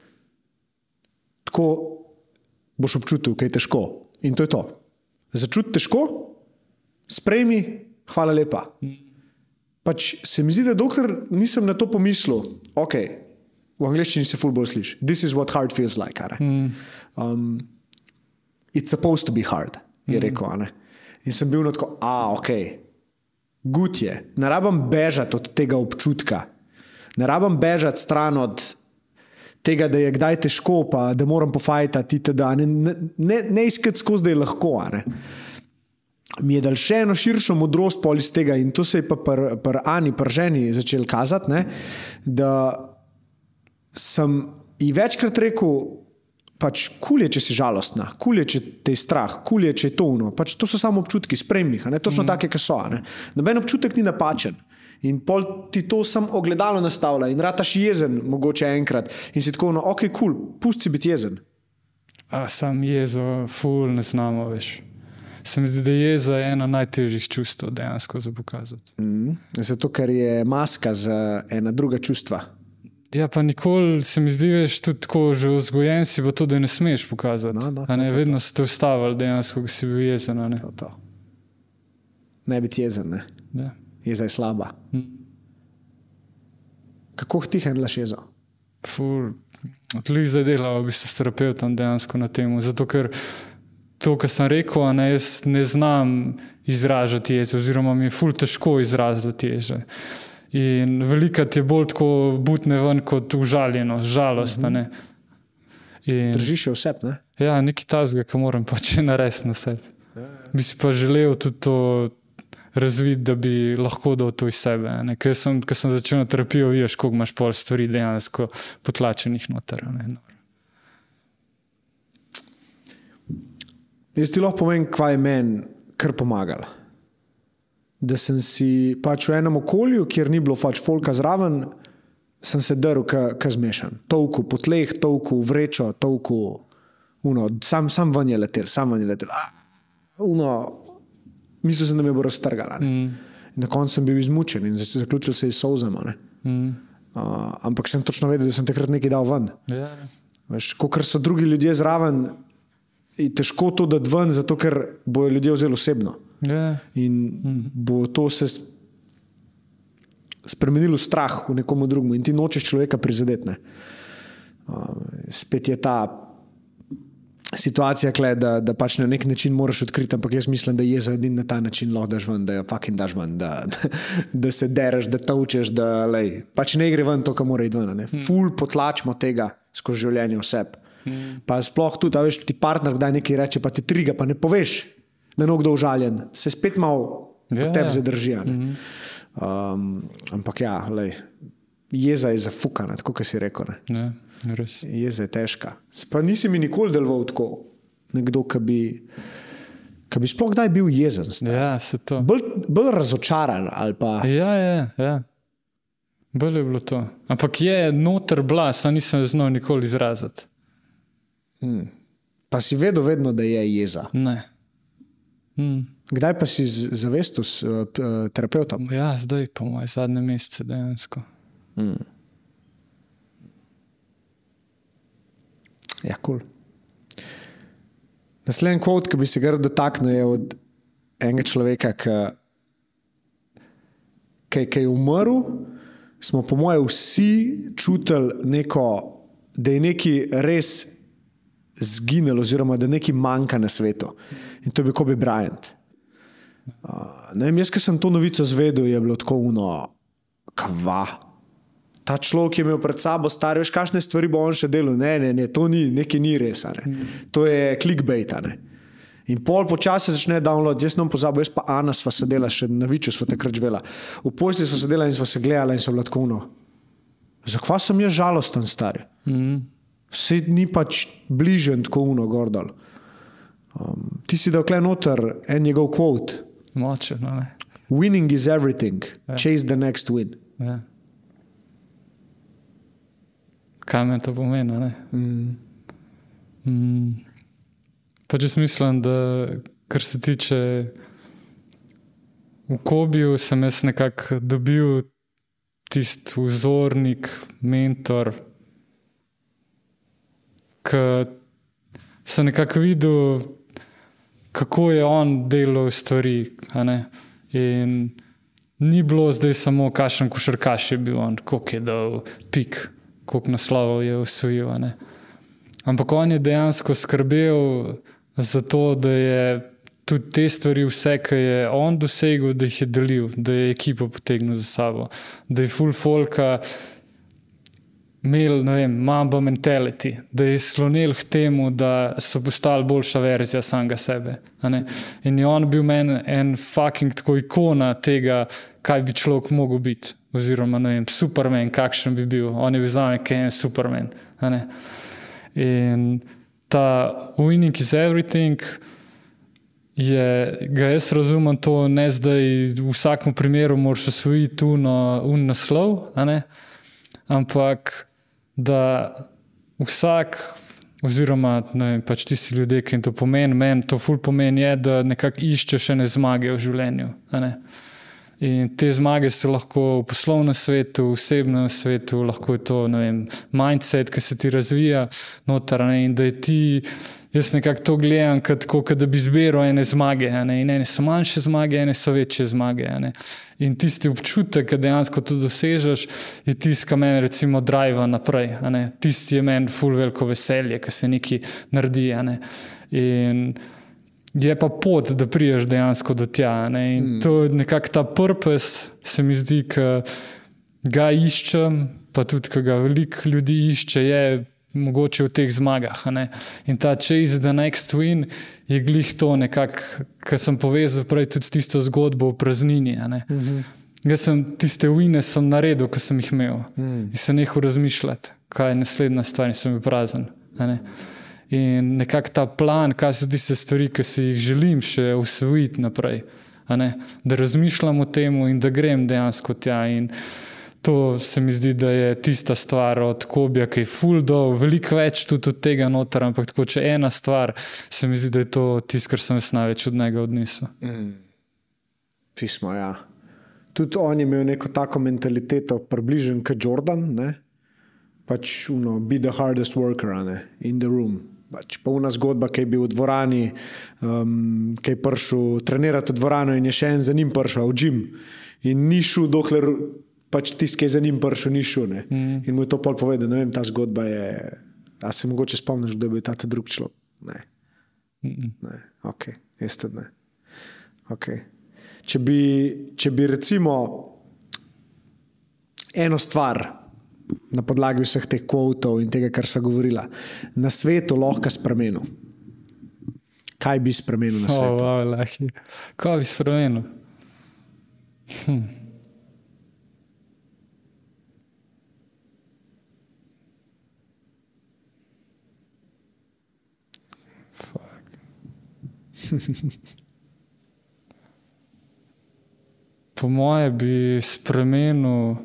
tako boš občutil, kaj je težko. In to je to. Začuti težko, sprejmi, hvala lepa. Pač se mi zdi, da dokler nisem na to pomislil, ok, v angleščini se ful bolj sliši. This is what hard feels like. It's supposed to be hard, je rekel. In sem bil tako, ok, good je. Ne rabim bežati od tega občutka. Ne rabim bežati stran od tega, da je kdaj težko, pa da moram pofajtati, ne iskati skozi, da je lahko. Mi je dal še eno širšo modrost pol iz tega in to se je pa pri Ani, pri ženi začel kazati, da sem ji večkrat rekel, pač kul je, če si žalostna, kul je, če te je strah, kul je, če je to ono. Pač to so samo občutki, sprejmi jih, točno take, ki so. Noben občutek ni napačen. In pol ti to sam ogledalo nastavlja in rataš jezen, mogoče enkrat. In si tako, ok, kul, pusti si biti jezen. Sam jezo, ful ne znamo, veš. Se mi zdi, da jeza je ena najtežjih čustev dejansko za pokazati. Zato, ker je maska za ena druga čustva. Ja, pa nikoli se mi zdi, veš, tudi tako že vzgojen si, pa to, da ne smeš pokazati. Vedno se te ustavili dejansko, ko si bil jezen. Ne biti jezen, ne? Ja. Jeza je slaba. Kako ti handlaš jezo? Odlično zdaj delava v bistvu s terapeutom dejansko na temu, zato ker to, kar sem rekel, jaz ne znam izražati jeze, oziroma mi je ful težko izraziti jeze. In velikrat je bolj tako butne ven kot užaljeno, žalost. Držiš je vseb, ne? Ja, nekaj tazga, ki moram pač narediti na sebi. Bi si pa želel tudi to razviti, da bi lahko dal to iz sebe. Ker sem začel na terapijo, vidiš, koliko imaš pol stvari dejansko potlačenih noter. Jaz ti lahko povem, kaj je meni kar pomagalo. Da sem si pač v enem okolju, kjer ni bilo pač folka zraven, sem se drl ka zmešan. Tolku po tleh, tolku vrečo, tolku sam ven je letel. Mislil sem, da me bo raztrgala. Na koncu sem bil izmučen in zaključil se je s solzama. Ampak sem točno vedel, da sem takrat nekaj dal ven. Veš, kakor so drugi ljudje zraven, je težko to dati ven, zato ker bojo ljudje vzeli osebno. In bo to se spremenilo strah v nekomu drugemu in ti nočeš človeka prizadeti. Spet je ta situacija, da pač na nek način moraš odkriti, ampak jaz mislim, da jezo edin na ta način lahko daš ven, da jo fucking daš ven, da se dereš, da tolčeš, da pač ne gre ven to, kar mora iti ven. Ful potlačimo tega skozi življenje vseb. Pa sploh tudi, veš, ti partner kdaj nekaj reče, pa ti triga, pa ne poveš, da je nekdo užaljen. Se spet malo po tebi zadrži. Ampak ja, jeza je zafukana, tako kot si rekel. Jeza je težka. Pa nisi mi nikoli deloval tako. Nekdo, ki bi sploh kdaj bil jezen. Ja, se to. Bolj razočaran ali pa... Ja. Bolj je bilo to. Ampak je noter blas, a nisem znal nikoli izraziti. Pa si vedno, da je jeza. Ne. Kdaj pa si zavestil s terapeutom? Ja, zdaj pa moje zadnje mesece dejansko. Ja, cool. Naslednji quote, ki bi se ga rad dotaknil, je od enega človeka, ki je umrl, smo po moje vsi čutili da je nekaj res zginilo, oziroma da nekaj manjka na svetu. In to je bil Kobe Bryant. Jaz, ki sem to novico zvedel, je bilo tako kva. Ta človek je imel pred sabo star, veš, kakšne stvari bo on še delal. Ne, to nekaj ni res. To je clickbait. In pol počasi začne download. Jaz sem pozabil, jaz pa Ana sva sedela, še na Viču sva takrat živela. V postelji sva sedela in sva se gledala in so bila tako zakva sem jaz žalosten, star? Vse ni pač bližen tako gordol. Ti si dal kle noter en njegov quote. Močen, ne? Winning is everything. Chase the next win. Ja. Kaj me to pomeni, ne? Pač jaz mislim, da kar se tiče v Kobiju, sem jaz nekako dobil tisti vzornik, mentor, ki sem nekako videl, kako je on delal stvari. In ni bilo zdaj samo, kakšen košarkaš je bil on, koliko je dal pik, koliko naslovov je osvojil. Ampak on je dejansko skrbel za to, da je tudi te stvari, vse, ki je on dosegel, da jih je delil, da je ekipo potegnil za sabo, da je full folka imel, Mamba mentality, da je slonil k temu, da so postali boljša verzija samega sebe. In je on bil meni en fucking tako ikona tega, kaj bi človek mogel biti. Oziroma, Superman, kakšen bi bil. On je bil zame, kaj je Superman. In ta winning is everything ga jaz razumem to, ne zdaj v vsakem primeru moraš osvojiti un naslov, ampak da vsak, oziroma pač tisti ljudje, ki jim to pomeni, meni to ful pomeni je, da nekako iščeš ene zmage v življenju. In te zmage se lahko v poslovnem svetu, v osebnem svetu, lahko je to, mindset, ki se ti razvija noter, in da je ti, jaz nekako to gledam, kot da bi zbiral ene zmage, in ene so manjše zmage, ene so večje zmage. In tisti občutek, ki dejansko to dosežeš, je tisti, ki meni recimo driva naprej. Tisti je meni ful veliko veselje, ki se nekaj naredi. In je pa pot, da priješ dejansko do tja. In to nekako ta purpose se mi zdi, ki ga iščem, pa tudi, ki ga veliko ljudi išče, je mogoče v teh zmagah. In ta chase the next win je glih to nekako, kar sem povezal prej tudi s tisto zgodbo o praznini. Jaz sem tiste wine sem naredil, ko sem jih imel. In sem nehal razmišljati, kaj je naslednja stvar in sem bil prazen. In nekako ta plan, kaj so tiste stvari, ki si jih želim še usvojiti naprej. Da razmišljam o tem in da grem dejansko tja. In to se mi zdi, da je tista stvar od Kobija, ki je ful dol, veliko več tudi od tega noter, ampak tako, če ena stvar, se mi zdi, da je to tisto, kar sem jaz največ od njega odnesel. Pismo, ja. Tudi on je imel neko tako mentaliteto, približen kot Jordan, pač be the hardest worker in the room. Pač polna zgodba, ki je bil v dvorani, ki je prišel trenirati v dvorano in je še en za njim prišel v gym. In ni šel, dokler pač tisti, ki je za njim prišel, ni šel. In mu je to pol povedal, ne vem, ta zgodba je, a se mogoče spomniš, da je bil ta drug človek? Ne. Ok, jaz tudi ne. Ok. Če bi recimo eno stvar na podlagi vseh teh kvotov in tega, kar sva govorila, na svetu lahko spremenil. Kaj bi spremenil na svetu? Kaj bi spremenil? Po moje bi spremenil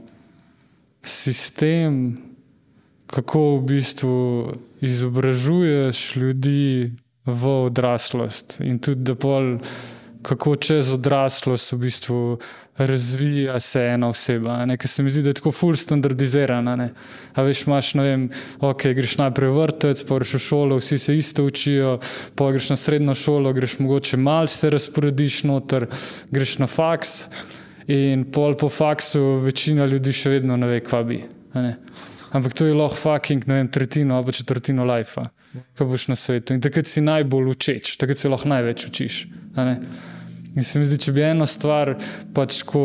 sistem, kako v bistvu izobražuješ ljudi v odraslost in tudi da pol, kako čez odraslost v bistvu razvija se ena oseba. Ker se mi zdi, da je tako ful standardizirana. A veš, imaš, ne vem, ok, greš najprej v vrtec, pa greš v šolo, vsi se isto učijo, pa greš na srednjo šolo, greš mogoče malo se razporediš noter, greš na faks in pol po faksu večina ljudi še vedno ne ve, kva bi. Ampak to je lahko fucking, ne vem, tretjino ali pa četrtino lajfa, ko boš na svetu. In takrat si najbolj učeč, takrat se lahko največ učiš. In se mi zdi, če bi eno stvar pač ko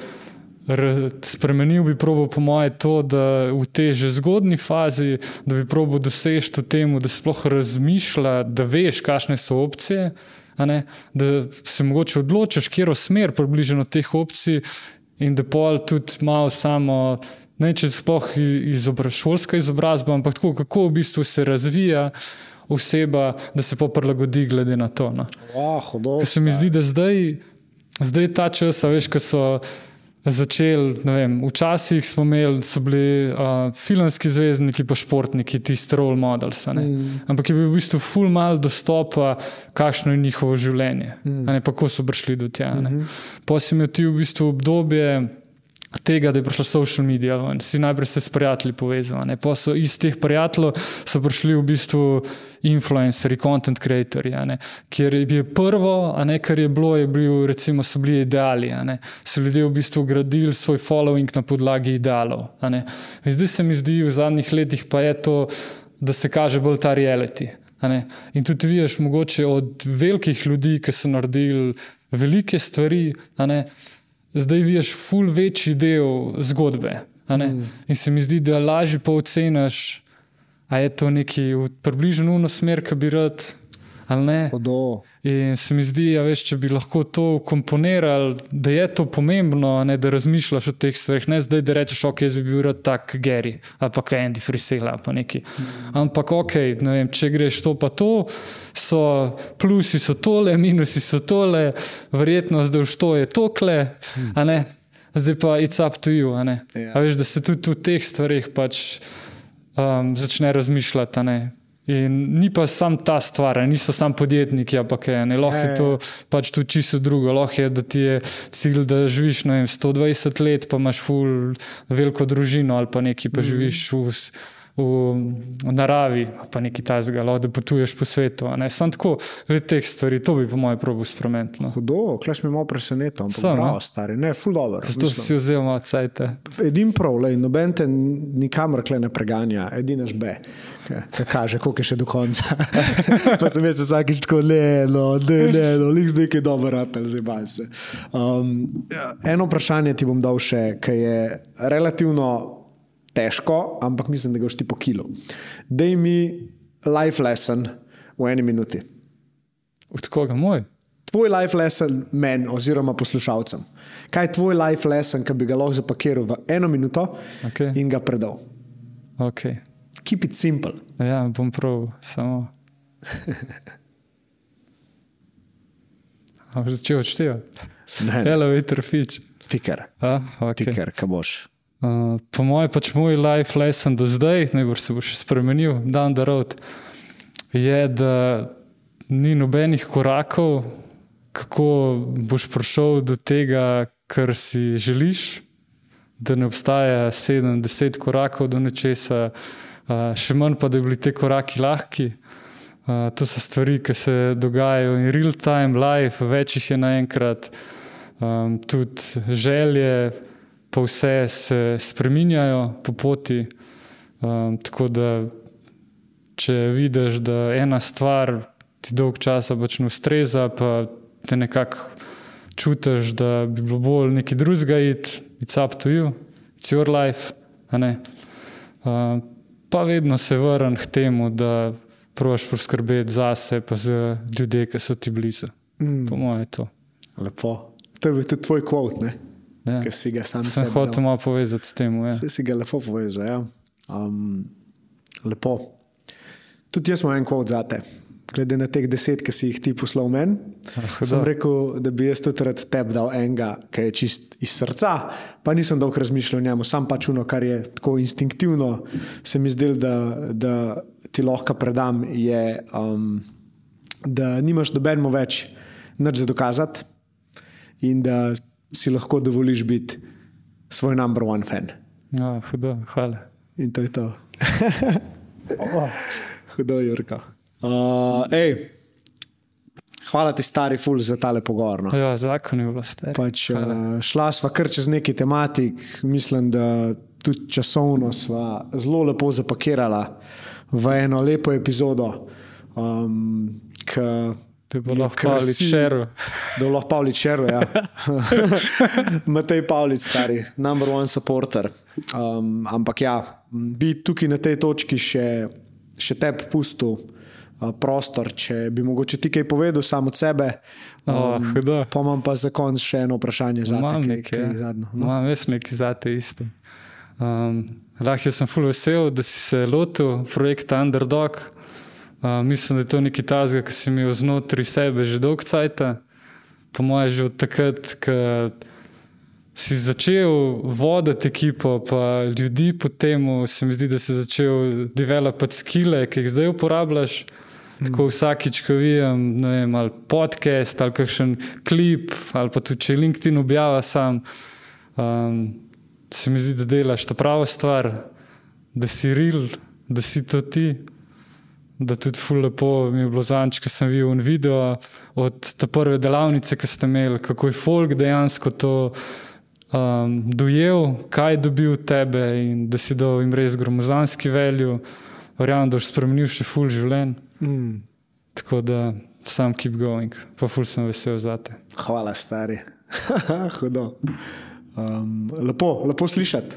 spremenil, bi probal po moje to, da v tej že zgodni fazi, da bi probal doseči to temu, da sploh razmišlja, da veš, kakšne so opcije, da se mogoče odločiš, kjero smer približno teh opcij in da pol tudi malo samo, ne če sploh šolska izobrazba, ampak tako, kako v bistvu se razvija oseba, da se pa prilagodi glede na to. Ker se mi zdi, da zdaj ta čas, veš, ko so začeli, ne vem, včasih so bili filmski zvezdniki pa športniki, tisti role models, ampak je bil v bistvu ful mal dostopa, kakšno je njihovo življenje, pa ko so prišli do tja. Pa si imel ti v bistvu obdobje tega, da je prišla social media, si najprej se s prijatelji povezal, pa so iz teh prijateljev so prišli v bistvu influenceri, content creatorji, kjer je prvo, kar je bil, recimo so bili ideali, so ljudje v bistvu gradili svoj following na podlagi idealov. In zdaj se mi zdi v zadnjih letih pa je to, da se kaže bolj ta reality. In tudi vidiš mogoče od velikih ljudi, ki so naredili velike stvari, zdaj vidiš ful večji del zgodbe. In se mi zdi, da lažje pa oceniš, a je to neki približno smer, ki bi rad, ali ne. In se mi zdi, ja, veš, če bi lahko to komponirali, da je to pomembno, ne, da razmišljaš o teh stvarih, ne zdaj, da rečeš, ok, jaz bi bil rad tak Gary ali pa Andy Frisell ali pa neki. Ampak ok, ne vem, če greš to pa to, so plusi so tole, minusi so tole, verjetnost, da už to je tokle, a ne, zdaj pa it's up to you, a ne. A veš, da se tudi v teh stvarih pač začne razmišljati, a ne. In ni pa sam ta stvar, niso sam podjetniki, ampak lahko je to pač tudi čisto drugo. Lahko je, da ti je cilj, da živiš 120 let, pa imaš ful veliko družino ali pa nekaj, pa živiš v naravi, pa nekaj tajzga, da potuješ po svetu. Sam tako, glede teh stvari, to bi po mojem probu spremeniti. No. Hudo, klaš mi malo preseneto, ampak bravo, stari, ne, ful dobro. Zato si vzel malo cajte. Edin prav, lej, noben te nikamor kle ne preganja, edinaš B, ki kaže, koliko je še do konca. Pa sem jaz vsakič tako, lik zdaj kaj dobro ratel, zebaj se. Eno vprašanje ti bom dal še, ki je relativno težko, ampak mislim, da ga boš ti po kilu. Daj mi life lesson v 1 minuti. Od koga moj? Tvoj life lesson meni oziroma poslušalcem. Kaj je tvoj life lesson, ki bi ga lahko zapakiral v 1 minuto in ga predal? Ok. Keep it simple. Ja, bom prav, samo. A boš začel odštevati? Ne. Elevator pitch. Tiker. Okay. Tiker, ka boš. Po mojem pač moj life lesson do zdaj, najbolj se bo še spremenil, down the road, je, da ni nobenih korakov, kako boš prišel do tega, kar si želiš, da ne obstaja 7-10 korakov do nečesa, še manj pa, da bi bili te koraki lahki. To so stvari, ki se dogajajo in real time, live, več jih je naenkrat, tudi želje, pa vse se spreminjajo po poti, tako da če vidiš, da ena stvar ti dolg časa pač ne ustreza, pa te nekako čutiš, da bi bilo bolj nekaj drugega iti, it's up to you, it's your life, a ne. Pa vedno se vrn k temu, da probaš poskrbeti zase, pa za ljudje, ki so ti blizu. Po moje je to. Lepo. To je bil tudi tvoj quote, ne? Ja. Si ga sam sem hotel malo povezati s tem. Ja. Si ga lepo povezal, ja. Lepo. Tudi jaz imam en quote zate. Glede na teh 10, ki si jih ti poslal meni, sem rekel, da bi jaz tudi rad tebi dal enega, ki je čist iz srca, pa nisem dolgo razmišljal o njemu, sam pač uno, kar je tako instinktivno, se mi zdel, da ti lahko predam, je, da nimaš nobenemu več nič za dokazati in da si lahko dovoliš biti svoj number one fan. Ja, hudo, hvala. In to je to. Hudo, Jurko. Hvala ti, stari ful, za tale pogovor. No. Ja, zakon je bilo stari. Pač, šla sva kar čez neki tematik, mislim, da tudi časovno sva zelo lepo zapakirala v eno lepo epizodo, To je bilo Pavlič Šero. Da je bilo Pavlič Šero, ja. Matej Pavlič, stari, number one supporter. Ampak ja, bi tukaj na tej točki še tebi pustil prostor, če bi mogoče ti kaj povedal sam od sebe. Pa imam pa za konc še eno vprašanje zate. Imam nekaj, imam veš nekaj zate isto. Lahko sem ful vesel, da si se lotil projekta Underdog. Mislim, da je to nekaj tazga, ki si imel znotri sebe že dolg cajta. Po moje že od takrat, ko si začel voditi ekipo, pa ljudi po temu, se mi zdi, da si začel developati skille, ki jih zdaj uporabljaš. Tako vsakič, ko vidim, ne vem, ali podcast, ali kakšen klip, ali pa tudi, če LinkedIn objava sam, se mi zdi, da delaš to pravo stvar, da si real, da si to ti. Da tudi ful lepo mi je bilo zanč, ko sem videl video od te prve delavnice, ki ste imeli, kako je folk dejansko to dojel, kaj je dobil tebe in da si dal jim res gromozanski value. Verjamem, da boš spremenil še ful življenj. Tako da sam keep going. Pa ful sem vesel zate. Hvala, stari. Hudo. Lepo slišati.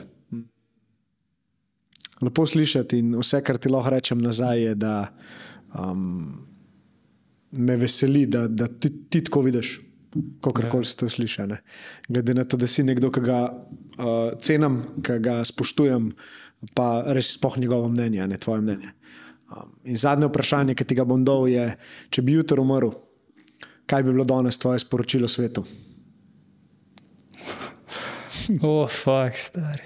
Lepo slišati in vse, kar ti lahko rečem nazaj, je, da me veseli, da ti tako vidiš, kakorkoli se to sliši. Ne? Glede na to, da si nekdo, ki ga cenim, ki ga spoštujem, pa res sploh njegovo mnenje, ne tvoje mnenje. In zadnje vprašanje, ki ti ga bom dal, je, če bi jutri umrl, kaj bi bilo danes tvoje sporočilo svetu? Fuck, stari.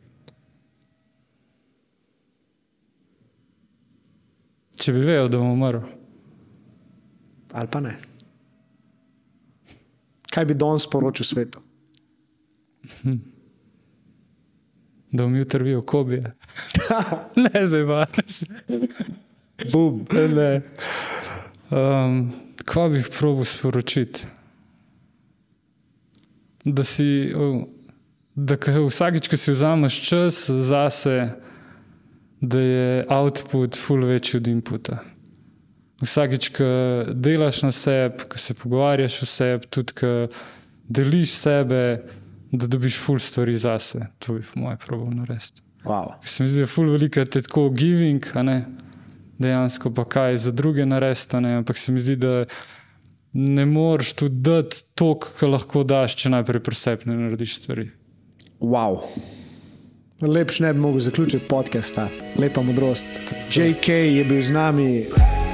Če bi vedel, da bom umrl. Ali pa ne. Kaj bi danes sporočil svetu? Da bom jutri bil kobije. Ne, zdaj pa. Bum. Ne. Kaj bi probal sporočiti? Da vsakič, ko si vzameš čas zase, da je output ful večji od inputa. Vsakič, ko delaš na sebi, ko se pogovarjaš o sebi, tudi ko deliš sebe, da dobiš ful stvari zase. To bi po moje probal narediti. Wow. Se mi zdi, da ful veliko je tako giving, a ne? Dejansko pa kaj za druge narediti, ampak se mi zdi, da ne moreš tudi dati toliko, kar lahko daš, če najprej pri sebi ne narediš stvari. Wow. Lepš ne bi mogel zaključiti podcasta. Lepa modrost. JK je bil z nami.